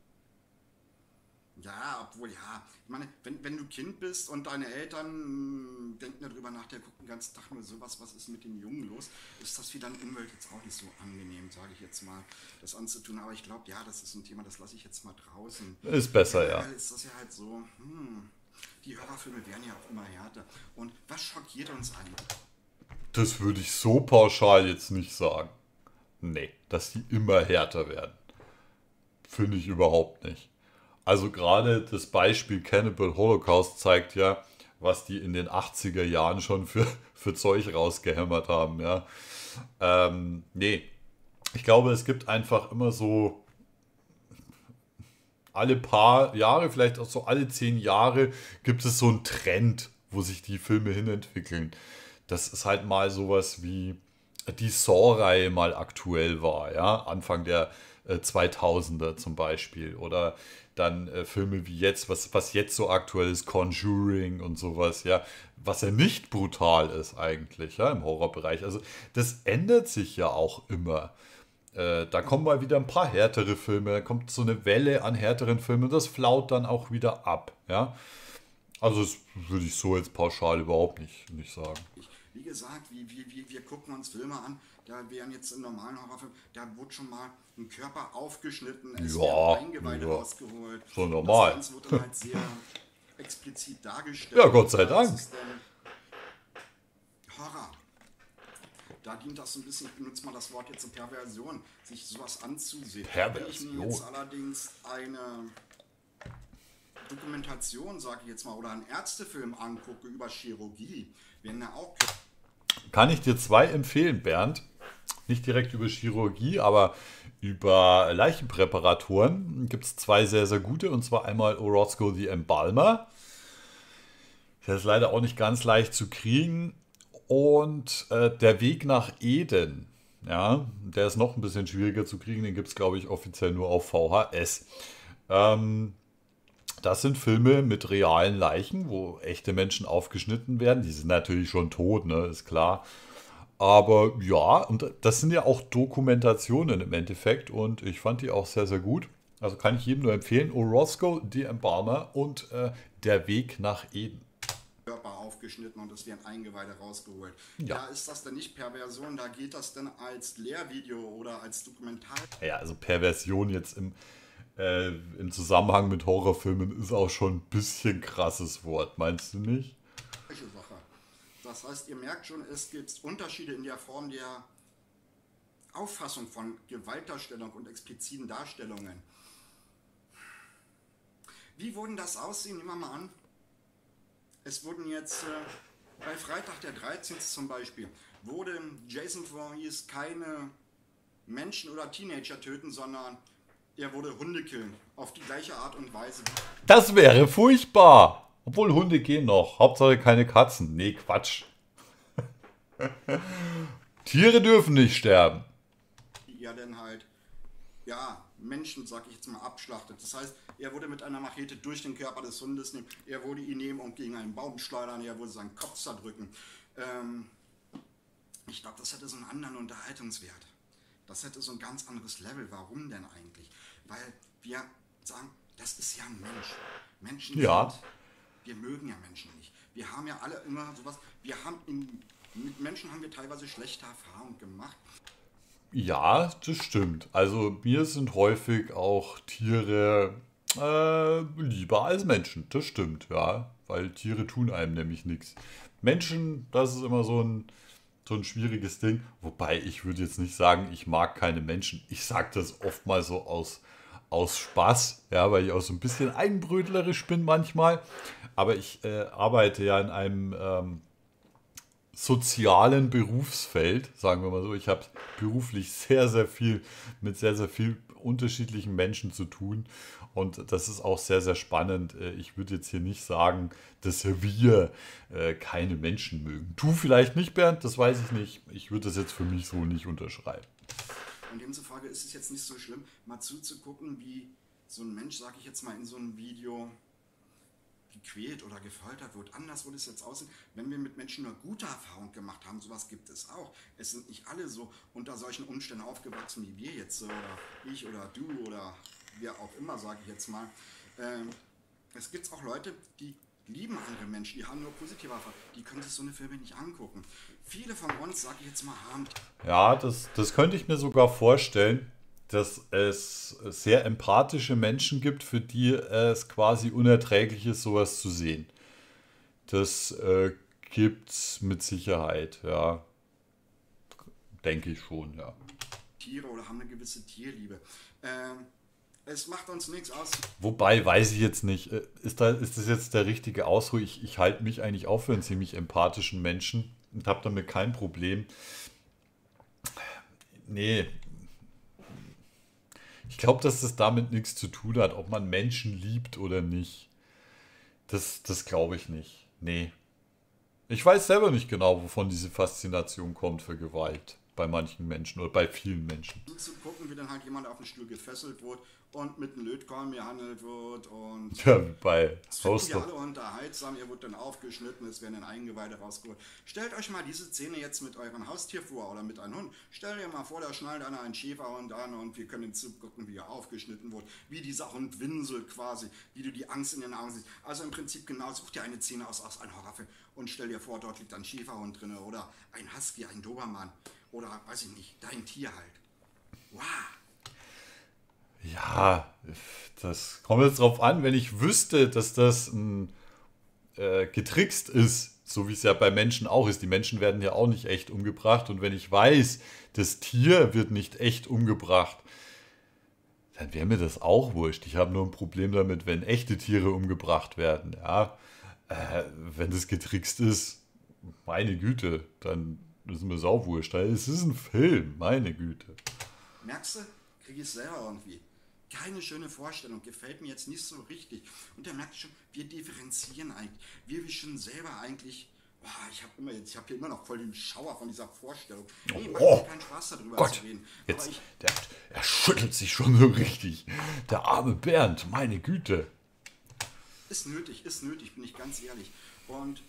ja, obwohl, ja, ich meine, wenn, wenn du Kind bist und deine Eltern mh, denken darüber nach, der guckt den ganzen Tag nur sowas, was ist mit dem Jungen los, ist das für deine Umwelt jetzt auch nicht so angenehm, sage ich jetzt mal, das anzutun. Aber ich glaube, ja, das ist ein Thema, das lasse ich jetzt mal draußen. Ist besser, ja. Weil ist das ja halt so, hm, die Horrorfilme werden ja auch immer härter. Und was schockiert uns eigentlich? Das würde ich so pauschal jetzt nicht sagen. Nee, dass die immer härter werden. Finde ich überhaupt nicht. Also gerade das Beispiel Cannibal Holocaust zeigt ja, was die in den achtziger Jahren schon für, für Zeug rausgehämmert haben. Ja. Ähm, nee, ich glaube, es gibt einfach immer so alle paar Jahre, vielleicht auch so alle zehn Jahre, gibt es so einen Trend, wo sich die Filme hinentwickeln. Das ist halt mal sowas wie die Saw-Reihe mal aktuell war, ja, Anfang der äh, zweitausender zum Beispiel. Oder dann äh, Filme wie jetzt, was, was jetzt so aktuell ist, Conjuring und sowas, ja, was ja nicht brutal ist eigentlich, ja, im Horrorbereich. Also das ändert sich ja auch immer. Äh, da kommen mal wieder ein paar härtere Filme, da kommt so eine Welle an härteren Filmen und das flaut dann auch wieder ab, ja. Also das würde ich so jetzt pauschal überhaupt nicht, nicht sagen. Wie gesagt, wie, wie, wie, wir gucken uns Filme an, da wären jetzt im normalen Horrorfilm, da wurde schon mal ein Körper aufgeschnitten, es Ja, werden Eingeweide ja. rausgeholt. So normal. Das Ganze wurde dann halt sehr explizit dargestellt. Ja, Gott sei Dank. Das ist dann Horror. Da dient das so ein bisschen, ich benutze mal das Wort jetzt, Perversion, sich sowas anzusehen. Wenn ich mir jetzt Perversion. allerdings eine Dokumentation, sage ich jetzt mal, oder einen Ärztefilm angucke über Chirurgie, werden da auch... Kann ich dir zwei empfehlen, Bernd. Nicht direkt über Chirurgie, aber über Leichenpräparatoren gibt es zwei sehr, sehr gute. Und zwar einmal Orozco the Embalmer. Der ist leider auch nicht ganz leicht zu kriegen. Und äh, Der Weg nach Eden. Ja, der ist noch ein bisschen schwieriger zu kriegen. Den gibt es, glaube ich, offiziell nur auf V H S. Ähm, Das sind Filme mit realen Leichen, wo echte Menschen aufgeschnitten werden. Die sind natürlich schon tot, ne, ist klar. Aber ja, und das sind ja auch Dokumentationen im Endeffekt und ich fand die auch sehr, sehr gut. Also kann ich jedem nur empfehlen. Orozco, The Embalmer und äh, Der Weg nach Eden. Körper aufgeschnitten und es werden Eingeweide rausgeholt. Ja. Ja, ist das denn nicht Perversion? Da geht das denn als Lehrvideo oder als Dokumentar. Ja, also Perversion jetzt im, äh, im Zusammenhang mit Horrorfilmen ist auch schon ein bisschen krasses Wort, meinst du nicht? Sache. Das heißt, ihr merkt schon, es gibt Unterschiede in der Form der Auffassung von Gewaltdarstellung und expliziten Darstellungen. Wie wurden das aussehen? Nehmen wir mal an. Es wurden jetzt äh, bei Freitag der dreizehnte zum Beispiel, wurde Jason Voorhees keine Menschen oder Teenager töten, sondern er wurde Hunde killen. Auf die gleiche Art und Weise. Das wäre furchtbar. Obwohl Hunde gehen noch. Hauptsache keine Katzen. Nee, Quatsch. Tiere dürfen nicht sterben. Die er dann halt, ja, Menschen, sag ich jetzt mal, abschlachtet. Das heißt, er wurde mit einer Machete durch den Körper des Hundes nehmen, er wurde ihn nehmen und gegen einen Baum schleudern, er wurde seinen Kopf zerdrücken. Ähm, ich glaube, das hätte so einen anderen Unterhaltungswert. Das hätte so ein ganz anderes Level. Warum denn eigentlich? Weil wir sagen, das ist ja ein Mensch. Menschen Ja. sind, wir mögen ja Menschen nicht. Wir haben ja alle immer sowas, wir haben in, mit Menschen haben wir teilweise schlechte Erfahrungen gemacht. Ja, das stimmt. Also mir sind häufig auch Tiere äh, lieber als Menschen. Das stimmt, ja. Weil Tiere tun einem nämlich nichts. Menschen, das ist immer so ein, so ein schwieriges Ding. Wobei ich würde jetzt nicht sagen, ich mag keine Menschen. Ich sage das oft mal so aus, aus Spaß, ja, weil ich auch so ein bisschen eigenbrötlerisch bin manchmal. Aber ich äh, arbeite ja in einem ähm, sozialen Berufsfeld, sagen wir mal so. Ich habe beruflich sehr, sehr viel mit sehr, sehr viel unterschiedlichen Menschen zu tun. Und das ist auch sehr, sehr spannend. Äh, Ich würde jetzt hier nicht sagen, dass wir äh, keine Menschen mögen. Du vielleicht nicht, Bernd, das weiß ich nicht. Ich würde das jetzt für mich so nicht unterschreiben. Und demzufolge ist es jetzt nicht so schlimm, mal zuzugucken, wie so ein Mensch, sag ich jetzt mal, in so einem Video gequält oder gefoltert wird. Anders würde es jetzt aussehen, wenn wir mit Menschen nur gute Erfahrungen gemacht haben. Sowas gibt es auch. Es sind nicht alle so unter solchen Umständen aufgewachsen wie wir jetzt oder ich oder du oder wer auch immer, sage ich jetzt mal. Ähm, es gibt auch Leute, die lieben andere Menschen, die haben nur positive Erfahrungen. Die können sich so eine Filme nicht angucken. Viele von uns, sage ich jetzt mal, haben... Ja, das, das könnte ich mir sogar vorstellen, dass es sehr empathische Menschen gibt, für die es quasi unerträglich ist, sowas zu sehen. Das äh, gibt's mit Sicherheit, ja. Denke ich schon, ja. Tiere oder haben eine gewisse Tierliebe. Ähm, es macht uns nichts aus. Wobei, weiß ich jetzt nicht, äh, ist, da, ist das jetzt der richtige Ausdruck? Ich, ich halte mich eigentlich auch für einen ziemlich empathischen Menschen und habe damit kein Problem. Nee, ich glaube, dass das damit nichts zu tun hat, ob man Menschen liebt oder nicht. Das, das glaube ich nicht. Nee. Ich weiß selber nicht genau, wovon diese Faszination kommt für Gewalt bei manchen Menschen oder bei vielen Menschen. Zu gucken, wie dann halt jemand auf den Stuhl gefesselt wird und mit einem Lötkolben behandelt wird und Ja, bei das finden Haus wir doch. alle unterhaltsam, ihr wird dann aufgeschnitten, es werden dann Eingeweide rausgeholt. Stellt euch mal diese Szene jetzt mit eurem Haustier vor oder mit einem Hund. Stellt ihr mal vor, da schnallt einer einen Schäferhund an und wir können zugucken, wie er aufgeschnitten wird, wie dieser Hund winselt quasi, wie du die Angst in den Augen siehst. Also im Prinzip genau, such dir eine Szene aus, aus einem Horrorfilm und stell dir vor, dort liegt ein Schäferhund drin oder ein Husky, ein Dobermann oder weiß ich nicht, dein Tier halt. Wow. Ja, das kommt jetzt drauf an, wenn ich wüsste, dass das ein, äh, getrickst ist, so wie es ja bei Menschen auch ist. Die Menschen werden ja auch nicht echt umgebracht. Und wenn ich weiß, das Tier wird nicht echt umgebracht, dann wäre mir das auch wurscht. Ich habe nur ein Problem damit, wenn echte Tiere umgebracht werden. Ja, äh, wenn das getrickst ist, meine Güte, dann ist mir das auch wurscht. Es ist ein Film, meine Güte. Merkst du, kriege ich selber irgendwie. Keine schöne Vorstellung, gefällt mir jetzt nicht so richtig. Und da merkt ihr schon, wir differenzieren eigentlich. Wir wissen selber eigentlich, boah, ich habe immer jetzt, ich habe hier immer noch voll den Schauer von dieser Vorstellung. Nee, macht Oh, mir keinen Spaß darüber Gott, zu reden. jetzt, Aber ich, der, er schüttelt sich schon so richtig. Der arme Bernd, meine Güte. ist nötig, ist nötig, bin ich ganz ehrlich. Und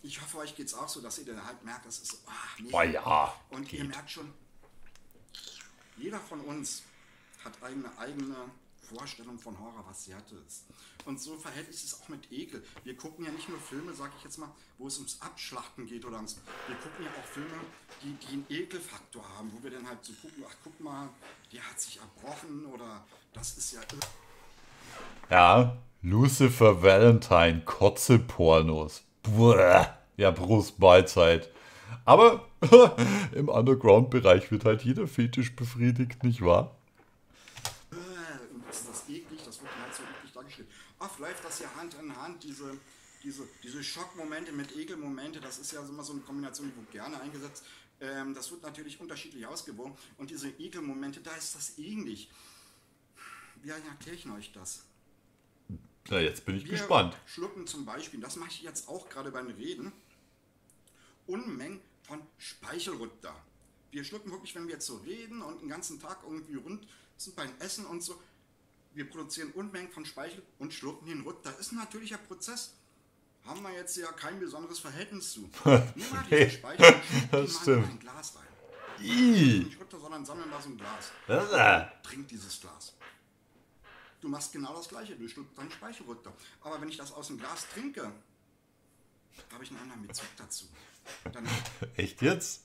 Ich hoffe, euch geht es auch so, dass ihr dann halt merkt, das ist so, ach nee. Oh ja, Und geht. ihr merkt schon, jeder von uns hat eine eigene Vorstellung von Horror, was Härte ist. Und so verhält es sich auch mit Ekel. Wir gucken ja nicht nur Filme, sag ich jetzt mal, wo es ums Abschlachten geht oder ums... Wir gucken ja auch Filme, die, die einen Ekelfaktor haben, wo wir dann halt so gucken, ach guck mal, der hat sich erbrochen oder das ist ja... Ja, Lucifer Valentine, Kotze-Pornos. Buah. Ja, Prost, Mahlzeit. Aber im Underground-Bereich wird halt jeder Fetisch befriedigt, nicht wahr? Und das ist das eklig, das wird halt so eklig dargestellt. Oft läuft das ja Hand in Hand, diese, diese, diese Schockmomente mit Ekelmomente, das ist ja immer so eine Kombination, die wird gerne eingesetzt. Ähm, das wird natürlich unterschiedlich ausgewogen. Und diese Ekelmomente, da ist das ähnlich. Wie erkläre ich euch das? Na, jetzt bin ich Wir gespannt. schlucken zum Beispiel, das mache ich jetzt auch gerade beim Reden, Unmengen von Speichelrütter. Wir schlucken wirklich, wenn wir jetzt so reden und den ganzen Tag irgendwie rund sind beim Essen und so, wir produzieren Unmengen von Speichel und schlucken den runter. Das ist ein natürlicher Prozess. Haben wir jetzt ja kein besonderes Verhältnis zu. Nimm mal diese Speichel und schluck die mal in ein Glas rein. Nicht runter, sondern sammeln mal so ein Glas. Trink dieses Glas. Du machst genau das Gleiche, du schluckst deinen Speichel runter. Aber wenn ich das aus dem Glas trinke, habe ich einen anderen Bezug dazu. Dann Echt jetzt?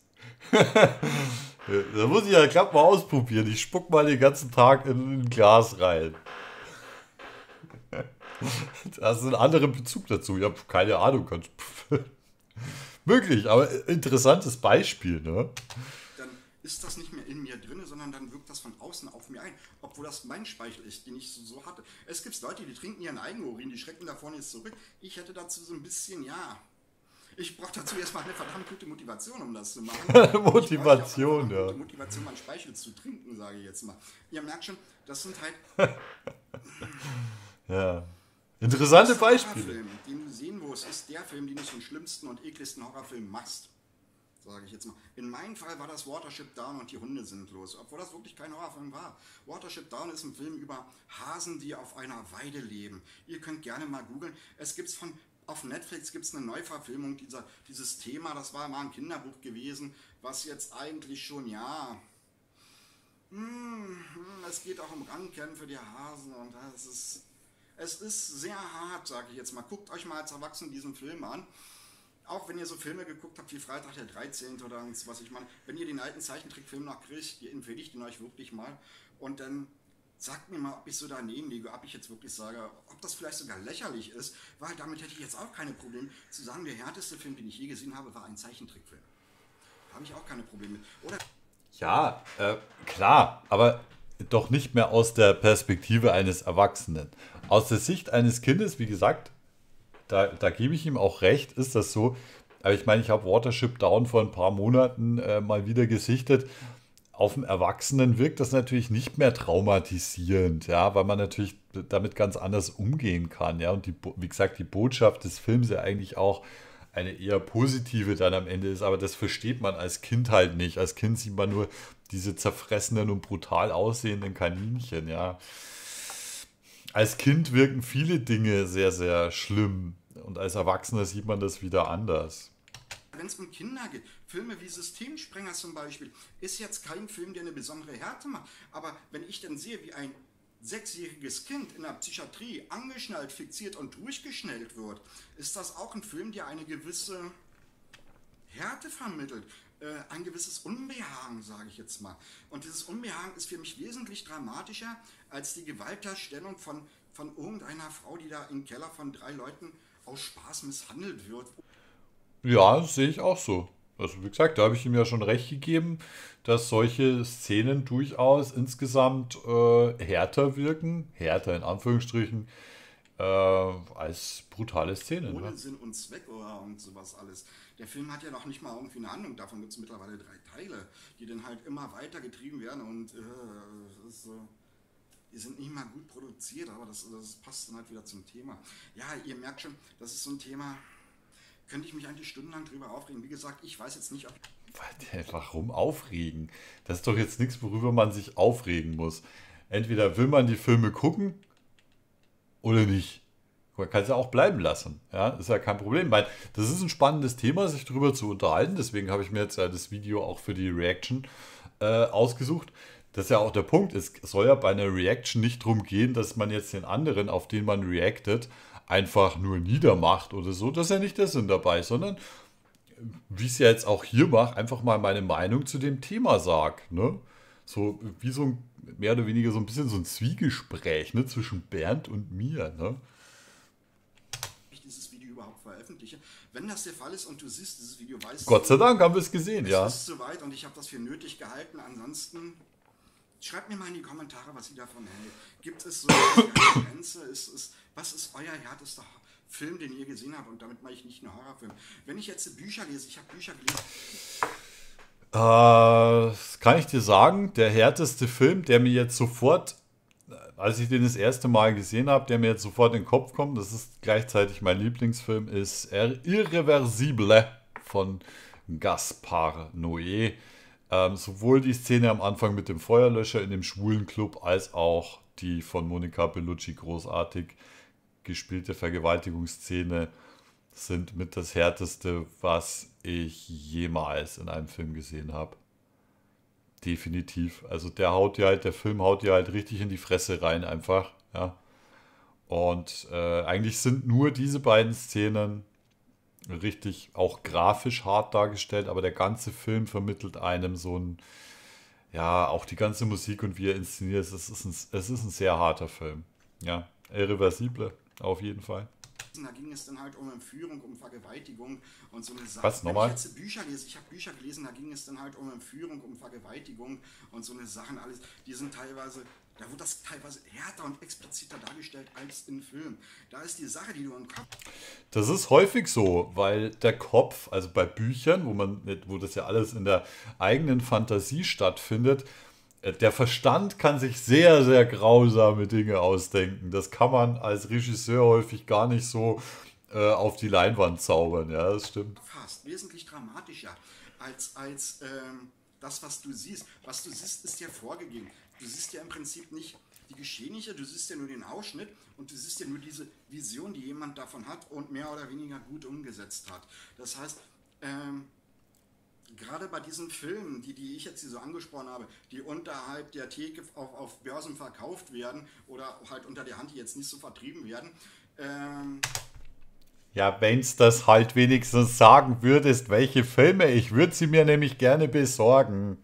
Da muss ich ja glatt mal ausprobieren. Ich spuck mal den ganzen Tag in ein Glas rein. Da hast du einen anderen Bezug dazu. Ich habe keine Ahnung. Ganz möglich, aber interessantes Beispiel, ne? Dann ist das nicht mehr in mir drin, sondern dann wirkt das von außen auf mir ein. Obwohl das mein Speichel ist, den ich so, so hatte. Es gibt Leute, die trinken ihren eigenen Urin, die schrecken davon jetzt zurück. Ich hätte dazu so ein bisschen, ja... Ich brauche dazu erstmal eine verdammt gute Motivation, um das zu machen. Motivation, ja. Gute Motivation, meinen Speichel zu trinken, sage ich jetzt mal. Ihr merkt schon, das sind halt... Ja. Interessante das ist Beispiele. Horrorfilm, den du sehen musst, ist der Film, den du zum schlimmsten und ekligsten Horrorfilm machst. Sage ich jetzt mal. In meinem Fall war das Watership Down und die Hunde sind los. Obwohl das wirklich kein Horrorfilm war. Watership Down ist ein Film über Hasen, die auf einer Weide leben. Ihr könnt gerne mal googeln. Es gibt's von... Auf Netflix gibt es eine Neuverfilmung dieser, dieses Thema, das war mal ein Kinderbuch gewesen, was jetzt eigentlich schon, ja, hm, es geht auch um Rangkämpfe der Hasen und das ist, es ist sehr hart, sage ich jetzt mal. Guckt euch mal als Erwachsene diesen Film an. Auch wenn ihr so Filme geguckt habt wie Freitag der dreizehnte oder was ich meine, wenn ihr den alten Zeichentrickfilm noch kriegt, empfehle ich den euch wirklich mal und dann sagt mir mal, ob ich so daneben liege, ob ich jetzt wirklich sage, ob das vielleicht sogar lächerlich ist, weil damit hätte ich jetzt auch keine Probleme zu sagen, der härteste Film, den ich je gesehen habe, war ein Zeichentrickfilm. Habe ich auch keine Probleme mit. Oder? Ja, äh, klar, aber doch nicht mehr aus der Perspektive eines Erwachsenen. Aus der Sicht eines Kindes, wie gesagt, da, da gebe ich ihm auch recht, ist das so. Aber ich meine, ich habe Watership Down vor ein paar Monaten äh, mal wieder gesichtet. Auf dem Erwachsenen wirkt das natürlich nicht mehr traumatisierend, ja, weil man natürlich damit ganz anders umgehen kann, ja. Und die, wie gesagt, die Botschaft des Films ja eigentlich auch eine eher positive dann am Ende ist, aber das versteht man als Kind halt nicht. Als Kind sieht man nur diese zerfressenen und brutal aussehenden Kaninchen, ja. Als Kind wirken viele Dinge sehr, sehr schlimm und als Erwachsener sieht man das wieder anders. Wenn es um Kinder geht, Filme wie Systemsprenger zum Beispiel, ist jetzt kein Film, der eine besondere Härte macht. Aber wenn ich dann sehe, wie ein sechsjähriges Kind in der Psychiatrie angeschnallt, fixiert und durchgeschnellt wird, ist das auch ein Film, der eine gewisse Härte vermittelt. Äh, ein gewisses Unbehagen, sage ich jetzt mal. Und dieses Unbehagen ist für mich wesentlich dramatischer als die Gewaltdarstellung von, von irgendeiner Frau, die da im Keller von drei Leuten aus Spaß misshandelt wird. Ja, das sehe ich auch so. Also wie gesagt, da habe ich ihm ja schon recht gegeben, dass solche Szenen durchaus insgesamt äh, härter wirken, härter in Anführungsstrichen, äh, als brutale Szenen. Ohne Ne? Sinn und Zweck oder und sowas alles. Der Film hat ja noch nicht mal irgendwie eine Handlung, davon gibt es mittlerweile drei Teile, die dann halt immer weiter getrieben werden und äh, das ist so... Die sind nicht mal gut produziert, aber das, das passt dann halt wieder zum Thema. Ja, ihr merkt schon, das ist so ein Thema... Könnte ich mich eigentlich stundenlang drüber aufregen. Wie gesagt, ich weiß jetzt nicht, ob... Warum aufregen? Das ist doch jetzt nichts, worüber man sich aufregen muss. Entweder will man die Filme gucken oder nicht. Man kann es ja auch bleiben lassen. Ja, ist ja kein Problem. Weil das ist ein spannendes Thema, sich darüber zu unterhalten. Deswegen habe ich mir jetzt ja das Video auch für die Reaction äh, ausgesucht. Das ist ja auch der Punkt. Es soll ja bei einer Reaction nicht darum gehen, dass man jetzt den anderen, auf den man reactet, einfach nur niedermacht oder so. Das ist ja nicht der Sinn dabei, sondern, wie ich es ja jetzt auch hier mache, einfach mal meine Meinung zu dem Thema sage. Ne? So wie so ein, mehr oder weniger so ein bisschen so ein Zwiegespräch, ne, zwischen Bernd und mir. Ne? Dieses Video überhaupt veröffentliche. Wenn das der Fall ist und du siehst dieses Video, weißt Gott sei du, Dank haben wir es gesehen, es ja. ist soweit und ich habe das für nötig gehalten. Ansonsten schreibt mir mal in die Kommentare, was ihr davon hält. Gibt es so eine Grenze? Ist, ist, was ist euer härtester Film, den ihr gesehen habt? Und damit meine ich nicht einen Horrorfilm. Wenn ich jetzt Bücher lese, ich habe Bücher gelesen. Äh, das kann ich dir sagen, der härteste Film, der mir jetzt sofort, als ich den das erste Mal gesehen habe, der mir jetzt sofort in den Kopf kommt, das ist gleichzeitig mein Lieblingsfilm, ist Irreversible von Gaspar Noé. Ähm, sowohl die Szene am Anfang mit dem Feuerlöscher in dem schwulen Club, als auch die von Monica Bellucci großartig gespielte Vergewaltigungsszene sind mit das Härteste, was ich jemals in einem Film gesehen habe. Definitiv. Also der haut dir halt, der Film haut dir halt richtig in die Fresse rein einfach. Ja. Und äh, eigentlich sind nur diese beiden Szenen richtig auch grafisch hart dargestellt, aber der ganze Film vermittelt einem so ein, ja, auch die ganze Musik und wie er inszeniert ist, es ist ein, es ist ein sehr harter Film. Ja, Irreversible, auf jeden Fall. Da ging es dann halt um Entführung, um Vergewaltigung und so eine Sache. Was, nochmal? Wenn ich jetzt Bücher lese, ich habe Bücher gelesen, da ging es dann halt um Entführung, um Vergewaltigung und so eine Sachen, alles, die sind teilweise, da wird das teilweise härter und expliziter dargestellt als im Film. Da ist die Sache, die du im Kopf... Das ist häufig so, weil der Kopf, also bei Büchern, wo man, wo das ja alles in der eigenen Fantasie stattfindet, der Verstand kann sich sehr, sehr grausame Dinge ausdenken. Das kann man als Regisseur häufig gar nicht so äh, auf die Leinwand zaubern. Ja, das stimmt. Fast wesentlich dramatischer als, als ähm, das, was du siehst. Was du siehst, ist ja vorgegeben. Du siehst ja im Prinzip nicht die Geschehnisse, du siehst ja nur den Ausschnitt und du siehst ja nur diese Vision, die jemand davon hat und mehr oder weniger gut umgesetzt hat. Das heißt, ähm, gerade bei diesen Filmen, die, die ich jetzt hier so angesprochen habe, die unterhalb der Theke auf, auf Börsen verkauft werden oder halt unter der Hand, die jetzt nicht so vertrieben werden. Ähm ja, wenn's das halt wenigstens sagen würdest, welche Filme, ich würde sie mir nämlich gerne besorgen.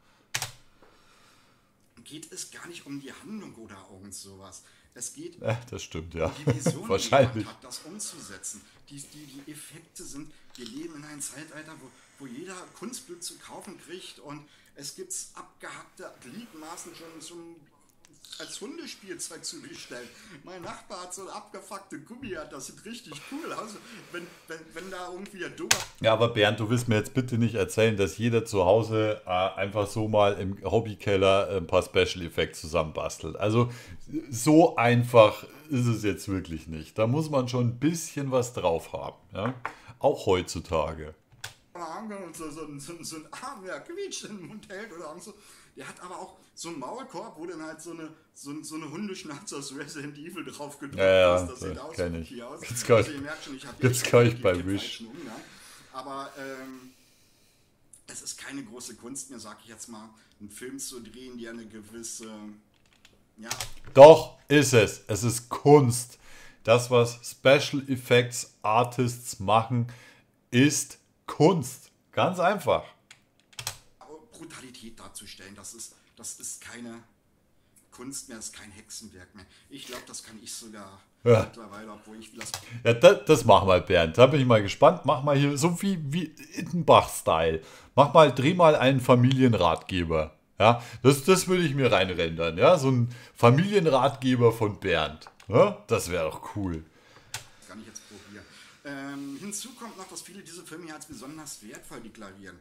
Geht es gar nicht um die Handlung oder irgend sowas. Es geht ja, das stimmt, ja. um die Vision, wahrscheinlich. die jemand hat, das umzusetzen. Die, die, die Effekte sind, wir leben in einem Zeitalter, wo, wo jeder Kunstbild zu kaufen kriegt und es gibt abgehackte Gliedmaßen schon zum, als Hundespielzeug zu bestellen. Mein Nachbar hat so eine abgefuckte Gummi, das sieht richtig cool aus. Wenn, wenn, wenn da irgendwie der Dober... Ja, aber Bernd, du willst mir jetzt bitte nicht erzählen, dass jeder zu Hause äh, einfach so mal im Hobbykeller ein paar Special Effects zusammenbastelt. Also so einfach ist es jetzt wirklich nicht. Da muss man schon ein bisschen was drauf haben. Ja? Auch heutzutage. Und so, so, so, so ein Arm, der quietscht in den Mund hält oder so. Der hat aber auch so einen Maulkorb, wo dann halt so eine, so, so eine Hundeschnauze aus Resident Evil drauf gedrückt ja, ja, ist. Das sieht aus wie Vicky aus. Gibt's gar Also ihr merkt schon, ich habe gibt's gar nicht bei Wish. Aber ähm, es ist keine große Kunst mehr, sag ich jetzt mal, einen Film zu drehen, der eine gewisse... Ja. Doch, ist es. Es ist Kunst. Das, was Special Effects Artists machen, ist Kunst. Ganz einfach. Brutalität darzustellen, das ist, das ist keine Kunst mehr, das ist kein Hexenwerk mehr. Ich glaube, das kann ich sogar ja. mittlerweile, obwohl ich das... Ja, das, das mach mal, Bernd. Da bin ich mal gespannt. Mach mal hier so wie, wie Ittenbach-Style. Mach mal, dreh mal einen Familienratgeber. Ja, das, das würde ich mir reinrendern. Ja, so ein Familienratgeber von Bernd. Ja, das wäre doch cool. Das kann ich jetzt probieren. Ähm, hinzu kommt noch, dass viele diese Filme hier als besonders wertvoll deklarieren.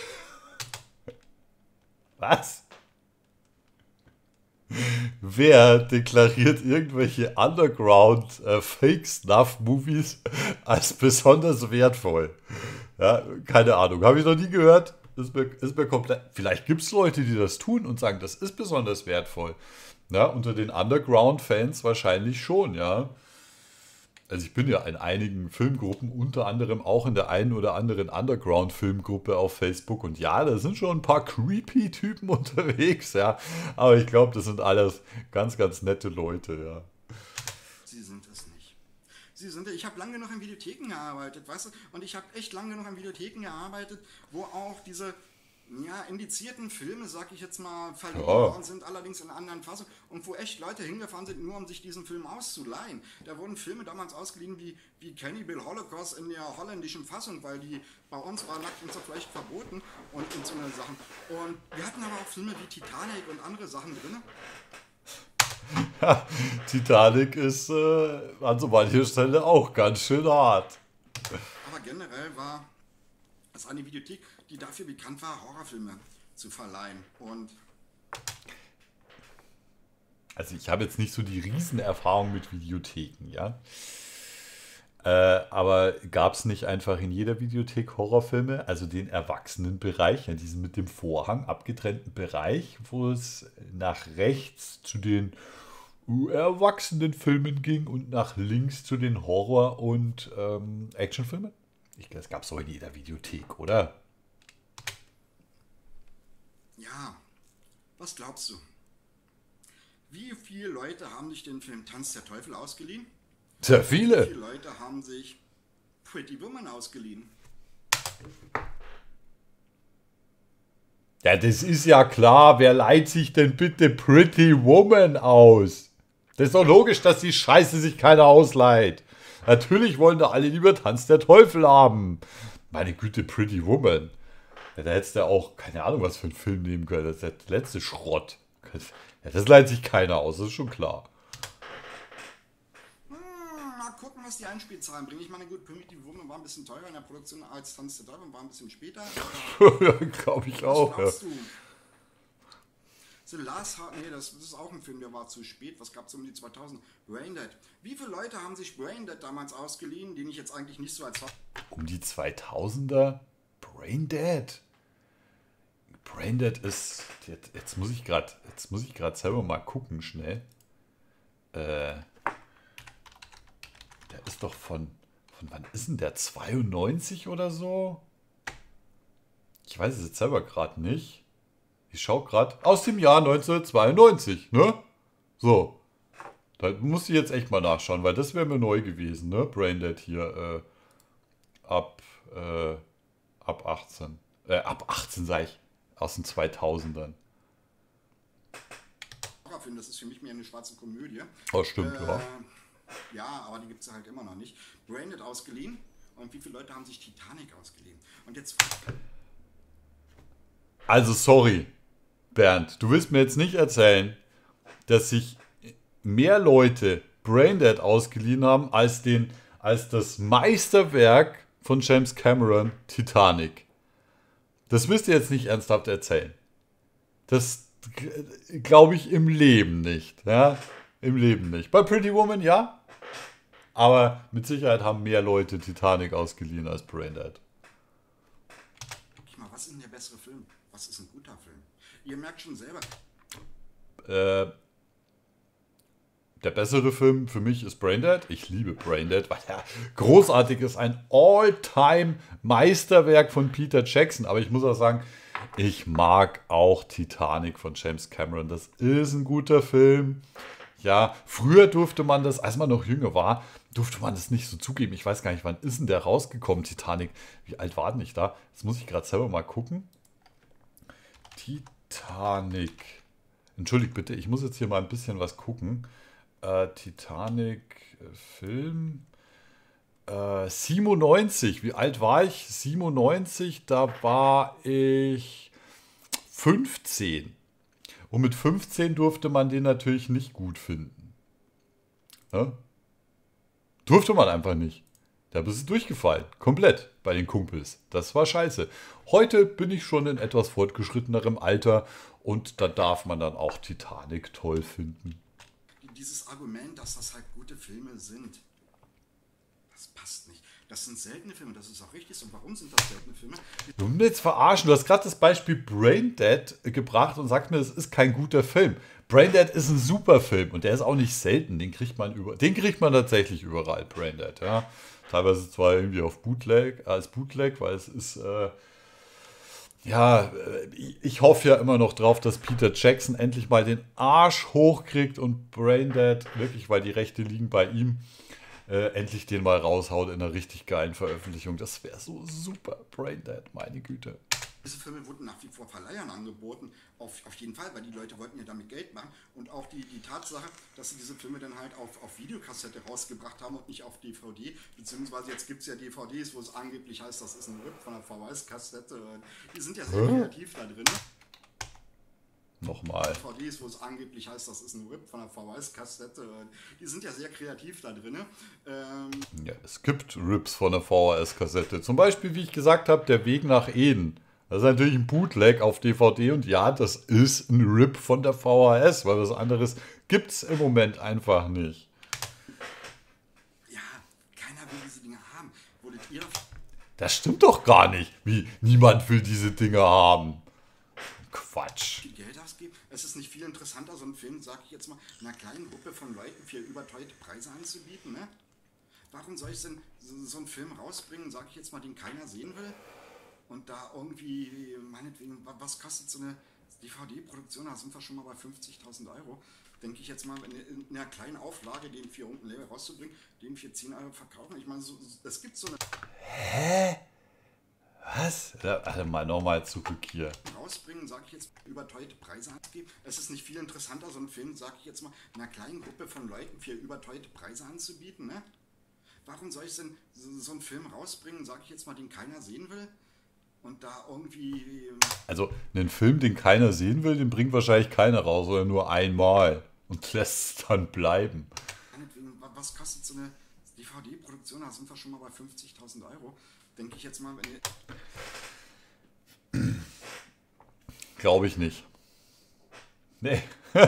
Was? Wer deklariert irgendwelche Underground äh, Fake-Snuff-Movies als besonders wertvoll? Ja, keine Ahnung. Habe ich noch nie gehört. Ist mir, ist mir komplett. Vielleicht gibt es Leute, die das tun und sagen, das ist besonders wertvoll. Ja, unter den Underground-Fans wahrscheinlich schon, ja. Also ich bin ja in einigen Filmgruppen, unter anderem auch in der einen oder anderen Underground-Filmgruppe auf Facebook. Und ja, da sind schon ein paar creepy Typen unterwegs, ja. Aber ich glaube, das sind alles ganz, ganz nette Leute, ja. Sie sind es nicht. Sie sind, ich habe lange genug in Videotheken gearbeitet, weißt du? Und ich habe echt lange genug in Videotheken gearbeitet, wo auch diese ja, indizierten Filme, sag ich jetzt mal, verliehen Ja. worden sind, allerdings in einer anderen Fassung und wo echt Leute hingefahren sind, nur um sich diesen Film auszuleihen. Da wurden Filme damals ausgeliehen wie, wie Cannibal Holocaust in der holländischen Fassung, weil die bei uns war nackt und zerfleischt verboten und, und so eine Sachen. Und wir hatten aber auch Filme wie Titanic und andere Sachen drin. Ja, Titanic ist äh, an so mancher Stelle auch ganz schön hart. Aber generell war es eine Videothek, die dafür bekannt war, Horrorfilme zu verleihen. Und Also ich habe jetzt nicht so die Riesenerfahrung mit Videotheken, ja. Äh, aber gab es nicht einfach in jeder Videothek Horrorfilme, also den Erwachsenenbereich, ja, diesen mit dem Vorhang abgetrennten Bereich, wo es nach rechts zu den Erwachsenenfilmen ging und nach links zu den Horror- und ähm, Actionfilmen? Ich glaube, das gab es doch in jeder Videothek, oder? ja, was glaubst du? Wie viele Leute haben sich den Film Tanz der Teufel ausgeliehen? Sehr Wie viele. viele Leute haben sich Pretty Woman ausgeliehen? Ja, das ist ja klar. Wer leiht sich denn bitte Pretty Woman aus? Das ist doch logisch, dass die Scheiße sich keiner ausleiht. Natürlich wollen da alle lieber Tanz der Teufel haben. Meine Güte, Pretty Woman. Ja, da hättest du ja auch, keine Ahnung, was für einen Film nehmen können. Das ist der letzte Schrott. Ja, das leiht sich keiner aus, das ist schon klar. Hm, mal gucken, was die Einspielzahlen bringen. Ich meine, gut, Primitive Woman war ein bisschen teurer in der Produktion als Tanz der Teufel und war ein bisschen später. Ja, glaube ich Was auch. Ja. glaubst du? The Last Heart, nee, das, das ist auch ein Film, der war zu spät. Was gab es um die zweitausend? Braindead. Wie viele Leute haben sich Braindead damals ausgeliehen, den ich jetzt eigentlich nicht so als... Um die zweitausender? Braindead. Braindead ist. Jetzt, jetzt muss ich gerade. Jetzt muss ich gerade selber mal gucken, schnell. Äh. Der ist doch von. Von wann ist denn der? zweiundneunzig oder so? Ich weiß es jetzt selber gerade nicht. Ich schaue gerade. Aus dem Jahr neunzehnhundertzweiundneunzig, ne? So. Da muss ich jetzt echt mal nachschauen, weil das wäre mir neu gewesen, ne? Braindead hier. Äh, ab. Äh, ab achtzehn. Äh, ab achtzehn sag ich. Aus den zweitausendern. Horrorfilm, das ist für mich mehr eine schwarze Komödie. Oh, stimmt, Äh, ja. Ja, aber die gibt es halt immer noch nicht. Braindead ausgeliehen. Und wie viele Leute haben sich Titanic ausgeliehen? Und jetzt... Also, sorry, Bernd, du willst mir jetzt nicht erzählen, dass sich mehr Leute Braindead ausgeliehen haben als, den, als das Meisterwerk von James Cameron, Titanic. Das müsst ihr jetzt nicht ernsthaft erzählen. Das glaube ich im Leben nicht. Ja? Im Leben nicht. Bei Pretty Woman ja. Aber mit Sicherheit haben mehr Leute Titanic ausgeliehen als Braindead. Mal, was ist denn der bessere Film? Was ist ein guter Film? Ihr merkt schon selber. Äh, der bessere Film für mich ist Braindead. Ich liebe Braindead, weil er großartig ist. Ein All-Time-Meisterwerk von Peter Jackson. Aber ich muss auch sagen, ich mag auch Titanic von James Cameron. Das ist ein guter Film. Ja, früher durfte man das, als man noch jünger war, durfte man das nicht so zugeben. Ich weiß gar nicht, wann ist denn der rausgekommen, Titanic? Wie alt war denn ich da? Jetzt muss ich gerade selber mal gucken. Titanic. Entschuldigt bitte, ich muss jetzt hier mal ein bisschen was gucken. Äh, Titanic äh, Film. Äh, siebenundneunzig. Wie alt war ich? siebenundneunzig, da war ich fünfzehn. Und mit fünfzehn durfte man den natürlich nicht gut finden. Ja? Durfte man einfach nicht. Da bist du durchgefallen. Komplett bei den Kumpels. Das war scheiße. Heute bin ich schon in etwas fortgeschrittenerem Alter und da darf man dann auch Titanic toll finden. Dieses Argument, dass das halt gute Filme sind, das passt nicht. Das sind seltene Filme, das ist auch richtig so. Und warum sind das seltene Filme? Du willst jetzt verarschen. Du hast gerade das Beispiel Braindead gebracht und sagst mir, das ist kein guter Film. Braindead ist ein super Film und der ist auch nicht selten. Den kriegt man über, den kriegt man tatsächlich überall, Braindead. Ja. Teilweise zwar irgendwie auf Bootleg, als Bootleg, weil es ist, äh, ja, ich hoffe ja immer noch drauf, dass Peter Jackson endlich mal den Arsch hochkriegt und Braindead, wirklich, weil die Rechte liegen bei ihm, äh, endlich den mal raushaut in einer richtig geilen Veröffentlichung. Das wäre so super, Braindead, meine Güte. Diese Filme wurden nach wie vor Verleihern angeboten, auf, auf jeden Fall, weil die Leute wollten ja damit Geld machen. Und auch die, die Tatsache, dass sie diese Filme dann halt auf, auf Videokassette rausgebracht haben und nicht auf D V D, beziehungsweise jetzt gibt es ja D V Ds, wo es angeblich heißt, das ist ein Rip von der V H S-Kassette. Die sind ja sehr Hä? kreativ da drin. Nochmal. D V Ds, wo es angeblich heißt, das ist ein Rip von der V H S-Kassette. Die sind ja sehr kreativ da drin. Ähm Ja, es gibt Rips von der V H S-Kassette. Zum Beispiel, wie ich gesagt habe, Der Weg nach Eden. Das ist natürlich ein Bootleg auf D V D und ja, das ist ein Rip von der V H S, weil was anderes gibt es im Moment einfach nicht. Ja, keiner will diese Dinge haben. Wurdet ihr... Das stimmt doch gar nicht. Wie, niemand will diese Dinge haben. Quatsch. viel Geld ausgeben. Es ist nicht viel interessanter, so einen Film, sage ich jetzt mal, einer kleinen Gruppe von Leuten für überteuerte Preise anzubieten. Ne? Warum soll ich denn so, so einen Film rausbringen, sage ich jetzt mal, den keiner sehen will? Und da irgendwie, meinetwegen, was kostet so eine D V D-Produktion? Da sind wir schon mal bei fünfzigtausend Euro. Denke ich jetzt mal, in einer kleinen Auflage den für unten Level rauszubringen, den für zehn Euro verkaufen. Ich meine, so, es gibt so eine... Hä? Was? Warte mal, nochmal zurück hier. Rausbringen, sage ich jetzt, überteuerte Preise anzugeben. Es ist nicht viel interessanter, so einen Film, sage ich jetzt mal, einer kleinen Gruppe von Leuten für überteuerte Preise anzubieten. Ne? Warum soll ich denn so, so einen Film rausbringen, sage ich jetzt mal, den keiner sehen will? Und da irgendwie... Also, einen Film, den keiner sehen will, den bringt wahrscheinlich keiner raus, oder nur einmal. Und lässt es dann bleiben. Meinetwegen, was kostet so eine D V D-Produktion? Da sind wir schon mal bei fünfzigtausend Euro. Denke ich jetzt mal, wenn ihr... Glaube ich nicht. Nee.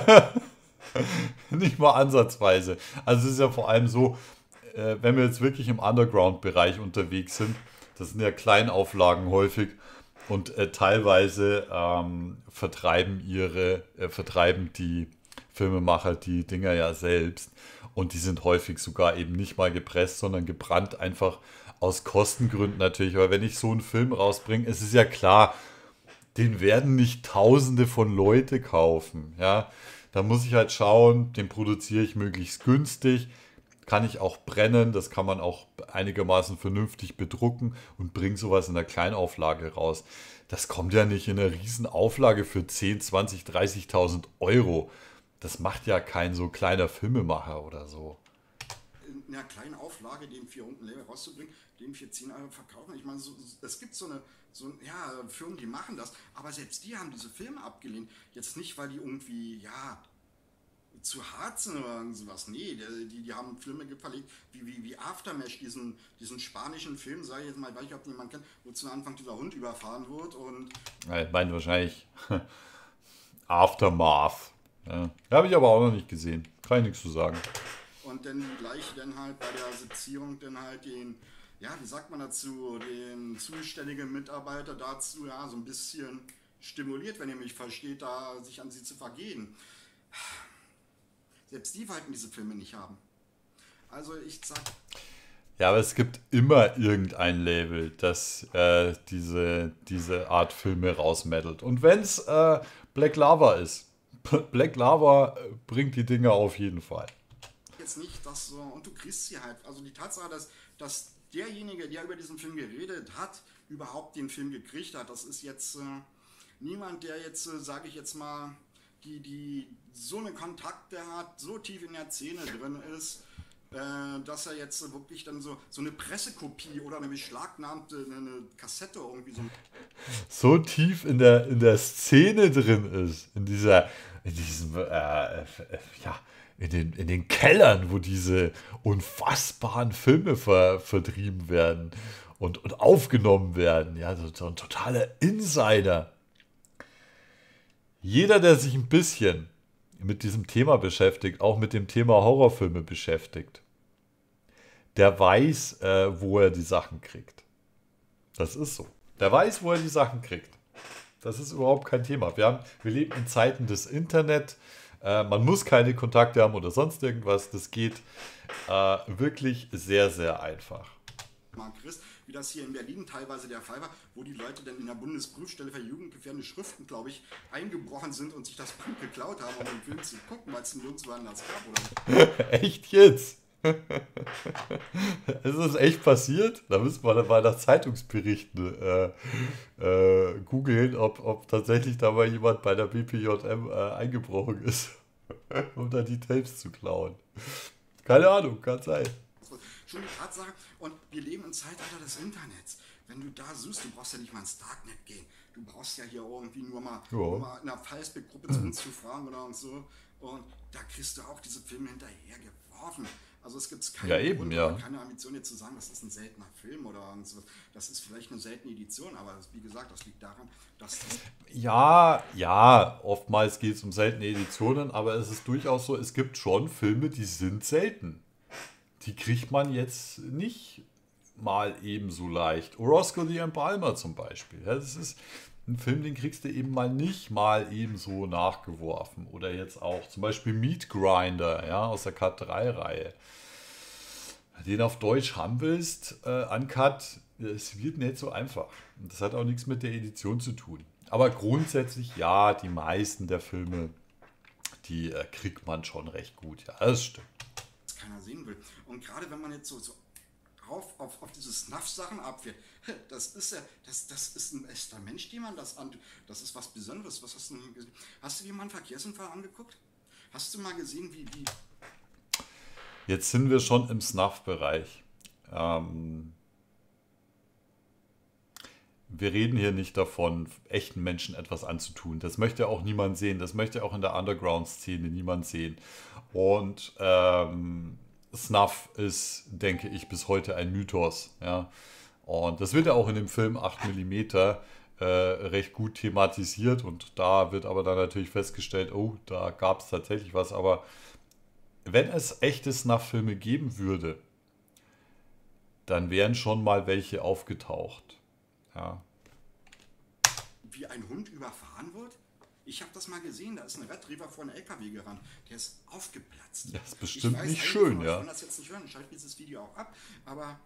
Nicht mal ansatzweise. Also es ist ja vor allem so, äh, wenn wir jetzt wirklich im Underground-Bereich unterwegs sind, das sind ja Kleinauflagen häufig und äh, teilweise ähm, vertreiben ihre, äh, vertreiben die Filmemacher die Dinger ja selbst und die sind häufig sogar eben nicht mal gepresst, sondern gebrannt, einfach aus Kostengründen natürlich, weil wenn ich so einen Film rausbringe, es ist ja klar, den werden nicht Tausende von Leute kaufen, ja, da muss ich halt schauen, den produziere ich möglichst günstig, kann ich auch brennen, das kann man auch einigermaßen vernünftig bedrucken und bringe sowas in der Kleinauflage raus. Das kommt ja nicht in einer riesen Auflage für zehn, zwanzig, dreißigtausend Euro. Das macht ja kein so kleiner Filmemacher oder so. In einer kleinen Auflage den für unten Level rauszubringen, den für zehn Euro verkaufen. Ich meine, so, es gibt so eine, so, ja, Firmen, die machen das, aber selbst die haben diese Filme abgelehnt. Jetzt nicht, weil die irgendwie, ja, zu hart sind oder irgendwas. Nee, die, die haben Filme verlegt, wie, wie, wie Aftermath, diesen, diesen spanischen Film, sage ich jetzt mal, ich weiß nicht, ob jemand kennt, wo zu Anfang dieser Hund überfahren wird und... Ja, ich meine wahrscheinlich Aftermath. Ja, habe ich aber auch noch nicht gesehen. Kann ich nichts zu sagen. Und dann die gleiche dann halt bei der Sezierung dann halt den, ja, wie sagt man dazu, den zuständigen Mitarbeiter dazu, ja, so ein bisschen stimuliert, wenn ihr mich versteht, da sich an sie zu vergehen. Selbst die wollten diese Filme nicht haben. Also ich sag... Ja, aber es gibt immer irgendein Label, das äh, diese, diese Art Filme rausmettelt. Und wenn es äh, Black Lava ist, Black Lava bringt die Dinge auf jeden Fall. Jetzt nicht, dass so, und du kriegst sie halt, also die Tatsache, dass, dass derjenige, der über diesen Film geredet hat, überhaupt den Film gekriegt hat, das ist jetzt äh, niemand, der jetzt, äh, sage ich jetzt mal, die, die so eine Kontakte hat, so tief in der Szene drin ist, äh, dass er jetzt wirklich dann so, so eine Pressekopie oder eine beschlagnahmte eine Kassette irgendwie so... So tief in der, in der Szene drin ist, in dieser, in diesem, äh, äh, ja, in den, in den Kellern, wo diese unfassbaren Filme ver, vertrieben werden und, und aufgenommen werden. Ja, so, so ein totaler Insider. Jeder, der sich ein bisschen mit diesem Thema beschäftigt, auch mit dem Thema Horrorfilme beschäftigt, der weiß, äh, wo er die Sachen kriegt. Das ist so. Der weiß, wo er die Sachen kriegt. Das ist überhaupt kein Thema. Wir, haben, wir leben in Zeiten des Internet. Äh, man muss keine Kontakte haben oder sonst irgendwas. Das geht äh, wirklich sehr, sehr einfach. Chris, wie das hier in Berlin teilweise der Fall war, wo die Leute dann in der Bundesprüfstelle für jugendgefährdende Schriften, glaube ich, eingebrochen sind und sich das Buch geklaut haben, um den Film zu gucken, weil es nirgendwo anders gab, oder? Echt jetzt? Ist das echt passiert? Da müssen wir dann mal nach Zeitungsberichten äh, äh, googeln, ob, ob tatsächlich da mal jemand bei der B P J M äh, eingebrochen ist, um da die Tapes zu klauen. Keine Ahnung, kann sein. Schon die Tatsache, und wir leben im Zeitalter des Internets. Wenn du da suchst, du brauchst ja nicht mal ins Darknet gehen. Du brauchst ja hier irgendwie nur mal, nur mal in einer Facebook-Gruppe zu uns zu fragen oder und so. Und da kriegst du auch diese Filme hinterher geworfen. Also es gibt keine, ja, eben, Grund, ja. keine Ambition jetzt zu sagen, das ist ein seltener Film oder so. Das ist vielleicht eine seltene Edition, aber das, wie gesagt, das liegt daran, dass das Ja, ja, oftmals geht es um seltene Editionen, aber es ist durchaus so, es gibt schon Filme, die sind selten. Die kriegt man jetzt nicht mal ebenso leicht. Orozco the Empalmer zum Beispiel. Ja, das ist ein Film, den kriegst du eben mal nicht mal ebenso nachgeworfen. Oder jetzt auch zum Beispiel Meat Grinder, ja, aus der Cut drei Reihe. Den auf Deutsch haben willst, äh, uncut, es wird nicht so einfach. Und das hat auch nichts mit der Edition zu tun. Aber grundsätzlich ja, die meisten der Filme, die äh, kriegt man schon recht gut. Ja, das stimmt. Keiner sehen will. Und gerade wenn man jetzt so, so auf, auf, auf diese Snuff-Sachen abfährt, das ist ja, das, das ist ein echter Mensch, dem man das an. Das ist was Besonderes. Was hast du denn gesehen? Hast du dir mal einen Verkehrsunfall angeguckt? Hast du mal gesehen, wie. wie Jetzt sind wir schon im Snuff-Bereich. Ähm, wir reden hier nicht davon, echten Menschen etwas anzutun. Das möchte auch niemand sehen. Das möchte auch in der Underground-Szene niemand sehen. Und ähm, Snuff ist, denke ich, bis heute ein Mythos. Ja? Und das wird ja auch in dem Film acht Millimeter äh, recht gut thematisiert. Und da wird aber dann natürlich festgestellt, oh, da gab es tatsächlich was. Aber wenn es echte Snuff-Filme geben würde, dann wären schon mal welche aufgetaucht. Ja. Wie ein Hund überfahren wird? Ich habe das mal gesehen, da ist ein Retriever vor einen L K W gerannt. Der ist aufgeplatzt. Das ist bestimmt ich weiß, nicht schön, ja. Ich kann das jetzt nicht hören, ich schalte dieses Video auch ab. Aber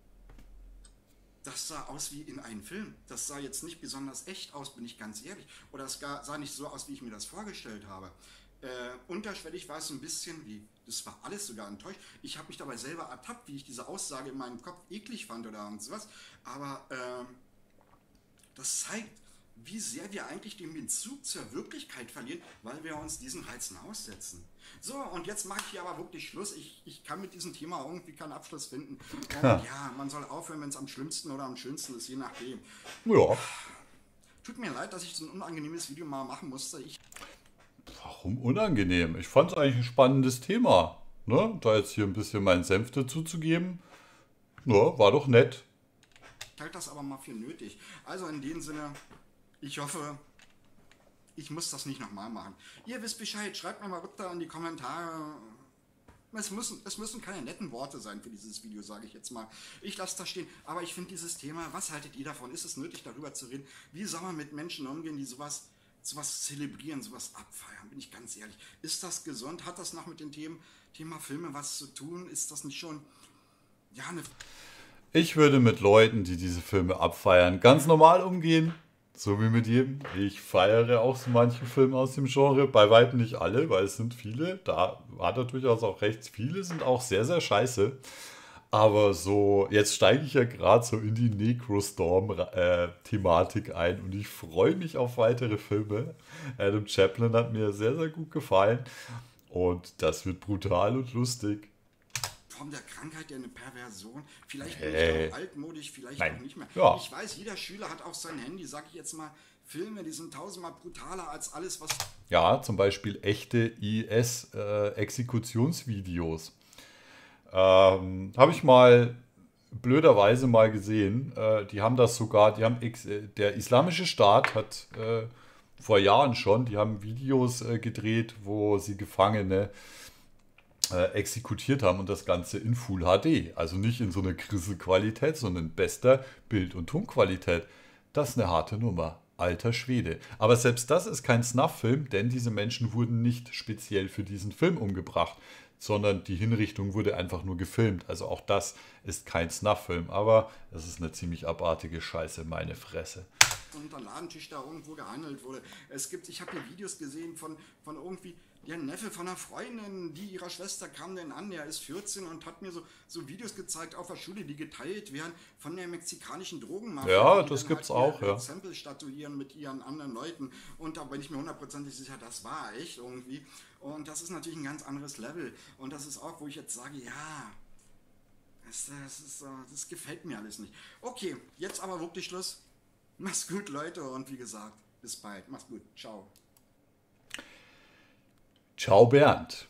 das sah aus wie in einem Film. Das sah jetzt nicht besonders echt aus, bin ich ganz ehrlich. Oder es sah nicht so aus, wie ich mir das vorgestellt habe. Äh, unterschwellig war es so ein bisschen wie, das war alles sogar enttäuscht. Ich habe mich dabei selber ertappt, wie ich diese Aussage in meinem Kopf eklig fand oder sowas. Aber äh, das zeigt, wie sehr wir eigentlich den Bezug zur Wirklichkeit verlieren, weil wir uns diesen Reizen aussetzen. So, und jetzt mache ich hier aber wirklich Schluss. Ich, ich kann mit diesem Thema irgendwie keinen Abschluss finden. Und ja, ja man soll aufhören, wenn es am schlimmsten oder am schönsten ist, je nachdem. Ja. Tut mir leid, dass ich so ein unangenehmes Video mal machen musste. Ich Warum unangenehm? Ich fand es eigentlich ein spannendes Thema. Ne? Da jetzt hier ein bisschen meinen Senf dazu zu geben, ja, war doch nett. Ich halte das aber mal für nötig. Also in dem Sinne, ich hoffe, ich muss das nicht nochmal machen. Ihr wisst Bescheid, schreibt mir mal runter in die Kommentare. Es müssen, es müssen keine netten Worte sein für dieses Video, sage ich jetzt mal. Ich lasse das stehen, aber ich finde dieses Thema, was haltet ihr davon? Ist es nötig, darüber zu reden? Wie soll man mit Menschen umgehen, die sowas, sowas zelebrieren, sowas abfeiern? Bin ich ganz ehrlich. Ist das gesund? Hat das noch mit dem Thema, Thema Filme was zu tun? Ist das nicht schon, ja, eine... Ich würde mit Leuten, die diese Filme abfeiern, ganz normal umgehen. So wie mit jedem. Ich feiere auch so manche Filme aus dem Genre. Bei weitem nicht alle, weil es sind viele. Da hat er durchaus auch recht. Viele sind auch sehr, sehr scheiße. Aber so, jetzt steige ich ja gerade so in die Necrostorm-Thematik ein und ich freue mich auf weitere Filme. Adam Chaplin hat mir sehr, sehr gut gefallen. Und das wird brutal und lustig. Form der Krankheit, der eine Perversion, vielleicht Hey. bin ich auch altmodisch, vielleicht Nein. auch nicht mehr. Ja. Ich weiß, jeder Schüler hat auf sein Handy, sag ich jetzt mal, Filme, die sind tausendmal brutaler als alles, was... Ja, zum Beispiel echte I S-Exekutionsvideos. Ähm, Habe ich mal blöderweise mal gesehen. Äh, die haben das sogar, die haben Ex äh, der Islamische Staat hat äh, vor Jahren schon, die haben Videos äh, gedreht, wo sie Gefangene äh, exekutiert haben und das Ganze in Full H D. Also nicht in so einer Krisselqualität, sondern in bester Bild- und Tonqualität. Das ist eine harte Nummer. Alter Schwede. Aber selbst das ist kein Snuff-Film, denn diese Menschen wurden nicht speziell für diesen Film umgebracht, sondern die Hinrichtung wurde einfach nur gefilmt. Also auch das ist kein Snuff-Film, aber es ist eine ziemlich abartige Scheiße, meine Fresse. Unter Ladentisch da irgendwo gehandelt wurde. Es gibt, ich habe hier Videos gesehen von, von irgendwie der Neffe von einer Freundin, die ihrer Schwester kam denn an, der ist vierzehn und hat mir so, so Videos gezeigt auf der Schule, die geteilt werden von der mexikanischen Drogenmafia. Ja, die das dann gibt's halt auch, ihre ja. Exempel statuieren mit ihren anderen Leuten. Und da bin ich mir hundertprozentig sicher, das war echt irgendwie. Und das ist natürlich ein ganz anderes Level. Und das ist auch, wo ich jetzt sage, ja, das, das, ist, das gefällt mir alles nicht. Okay, jetzt aber wirklich Schluss. Mach's gut, Leute, und wie gesagt, bis bald. Mach's gut. Ciao. Ciao, Bernd.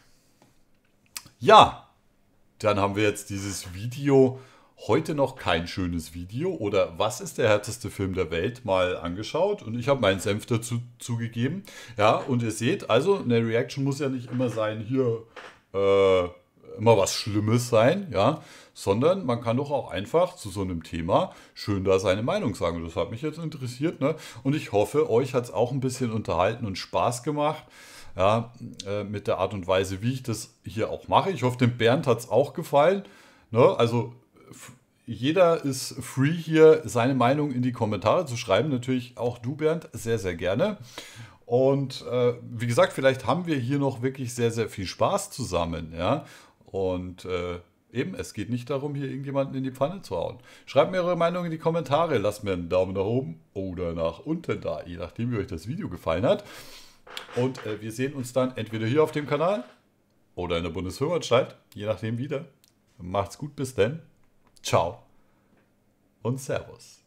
Ja, dann haben wir jetzt dieses Video, heute noch kein schönes Video, oder was ist der härteste Film der Welt, mal angeschaut. Und ich habe meinen Senf dazu zugegeben. Ja, und ihr seht, also eine Reaction muss ja nicht immer sein, hier, äh, immer was Schlimmes sein, ja, sondern man kann doch auch einfach zu so einem Thema schön da seine Meinung sagen. Das hat mich jetzt interessiert, ne? Und ich hoffe, euch hat es auch ein bisschen unterhalten und Spaß gemacht, ja, äh, mit der Art und Weise, wie ich das hier auch mache. Ich hoffe, dem Bernd hat es auch gefallen, ne? Also f- jeder ist free hier, seine Meinung in die Kommentare zu schreiben. Natürlich auch du, Bernd, sehr, sehr gerne. Und äh, wie gesagt, vielleicht haben wir hier noch wirklich sehr, sehr viel Spaß zusammen, ja. Und äh, eben, es geht nicht darum, hier irgendjemanden in die Pfanne zu hauen. Schreibt mir eure Meinung in die Kommentare, lasst mir einen Daumen nach oben oder nach unten da, je nachdem, wie euch das Video gefallen hat. Und äh, wir sehen uns dann entweder hier auf dem Kanal oder in der Bundesfilmanstalt, je nachdem wieder. Macht's gut, bis denn. Ciao und Servus.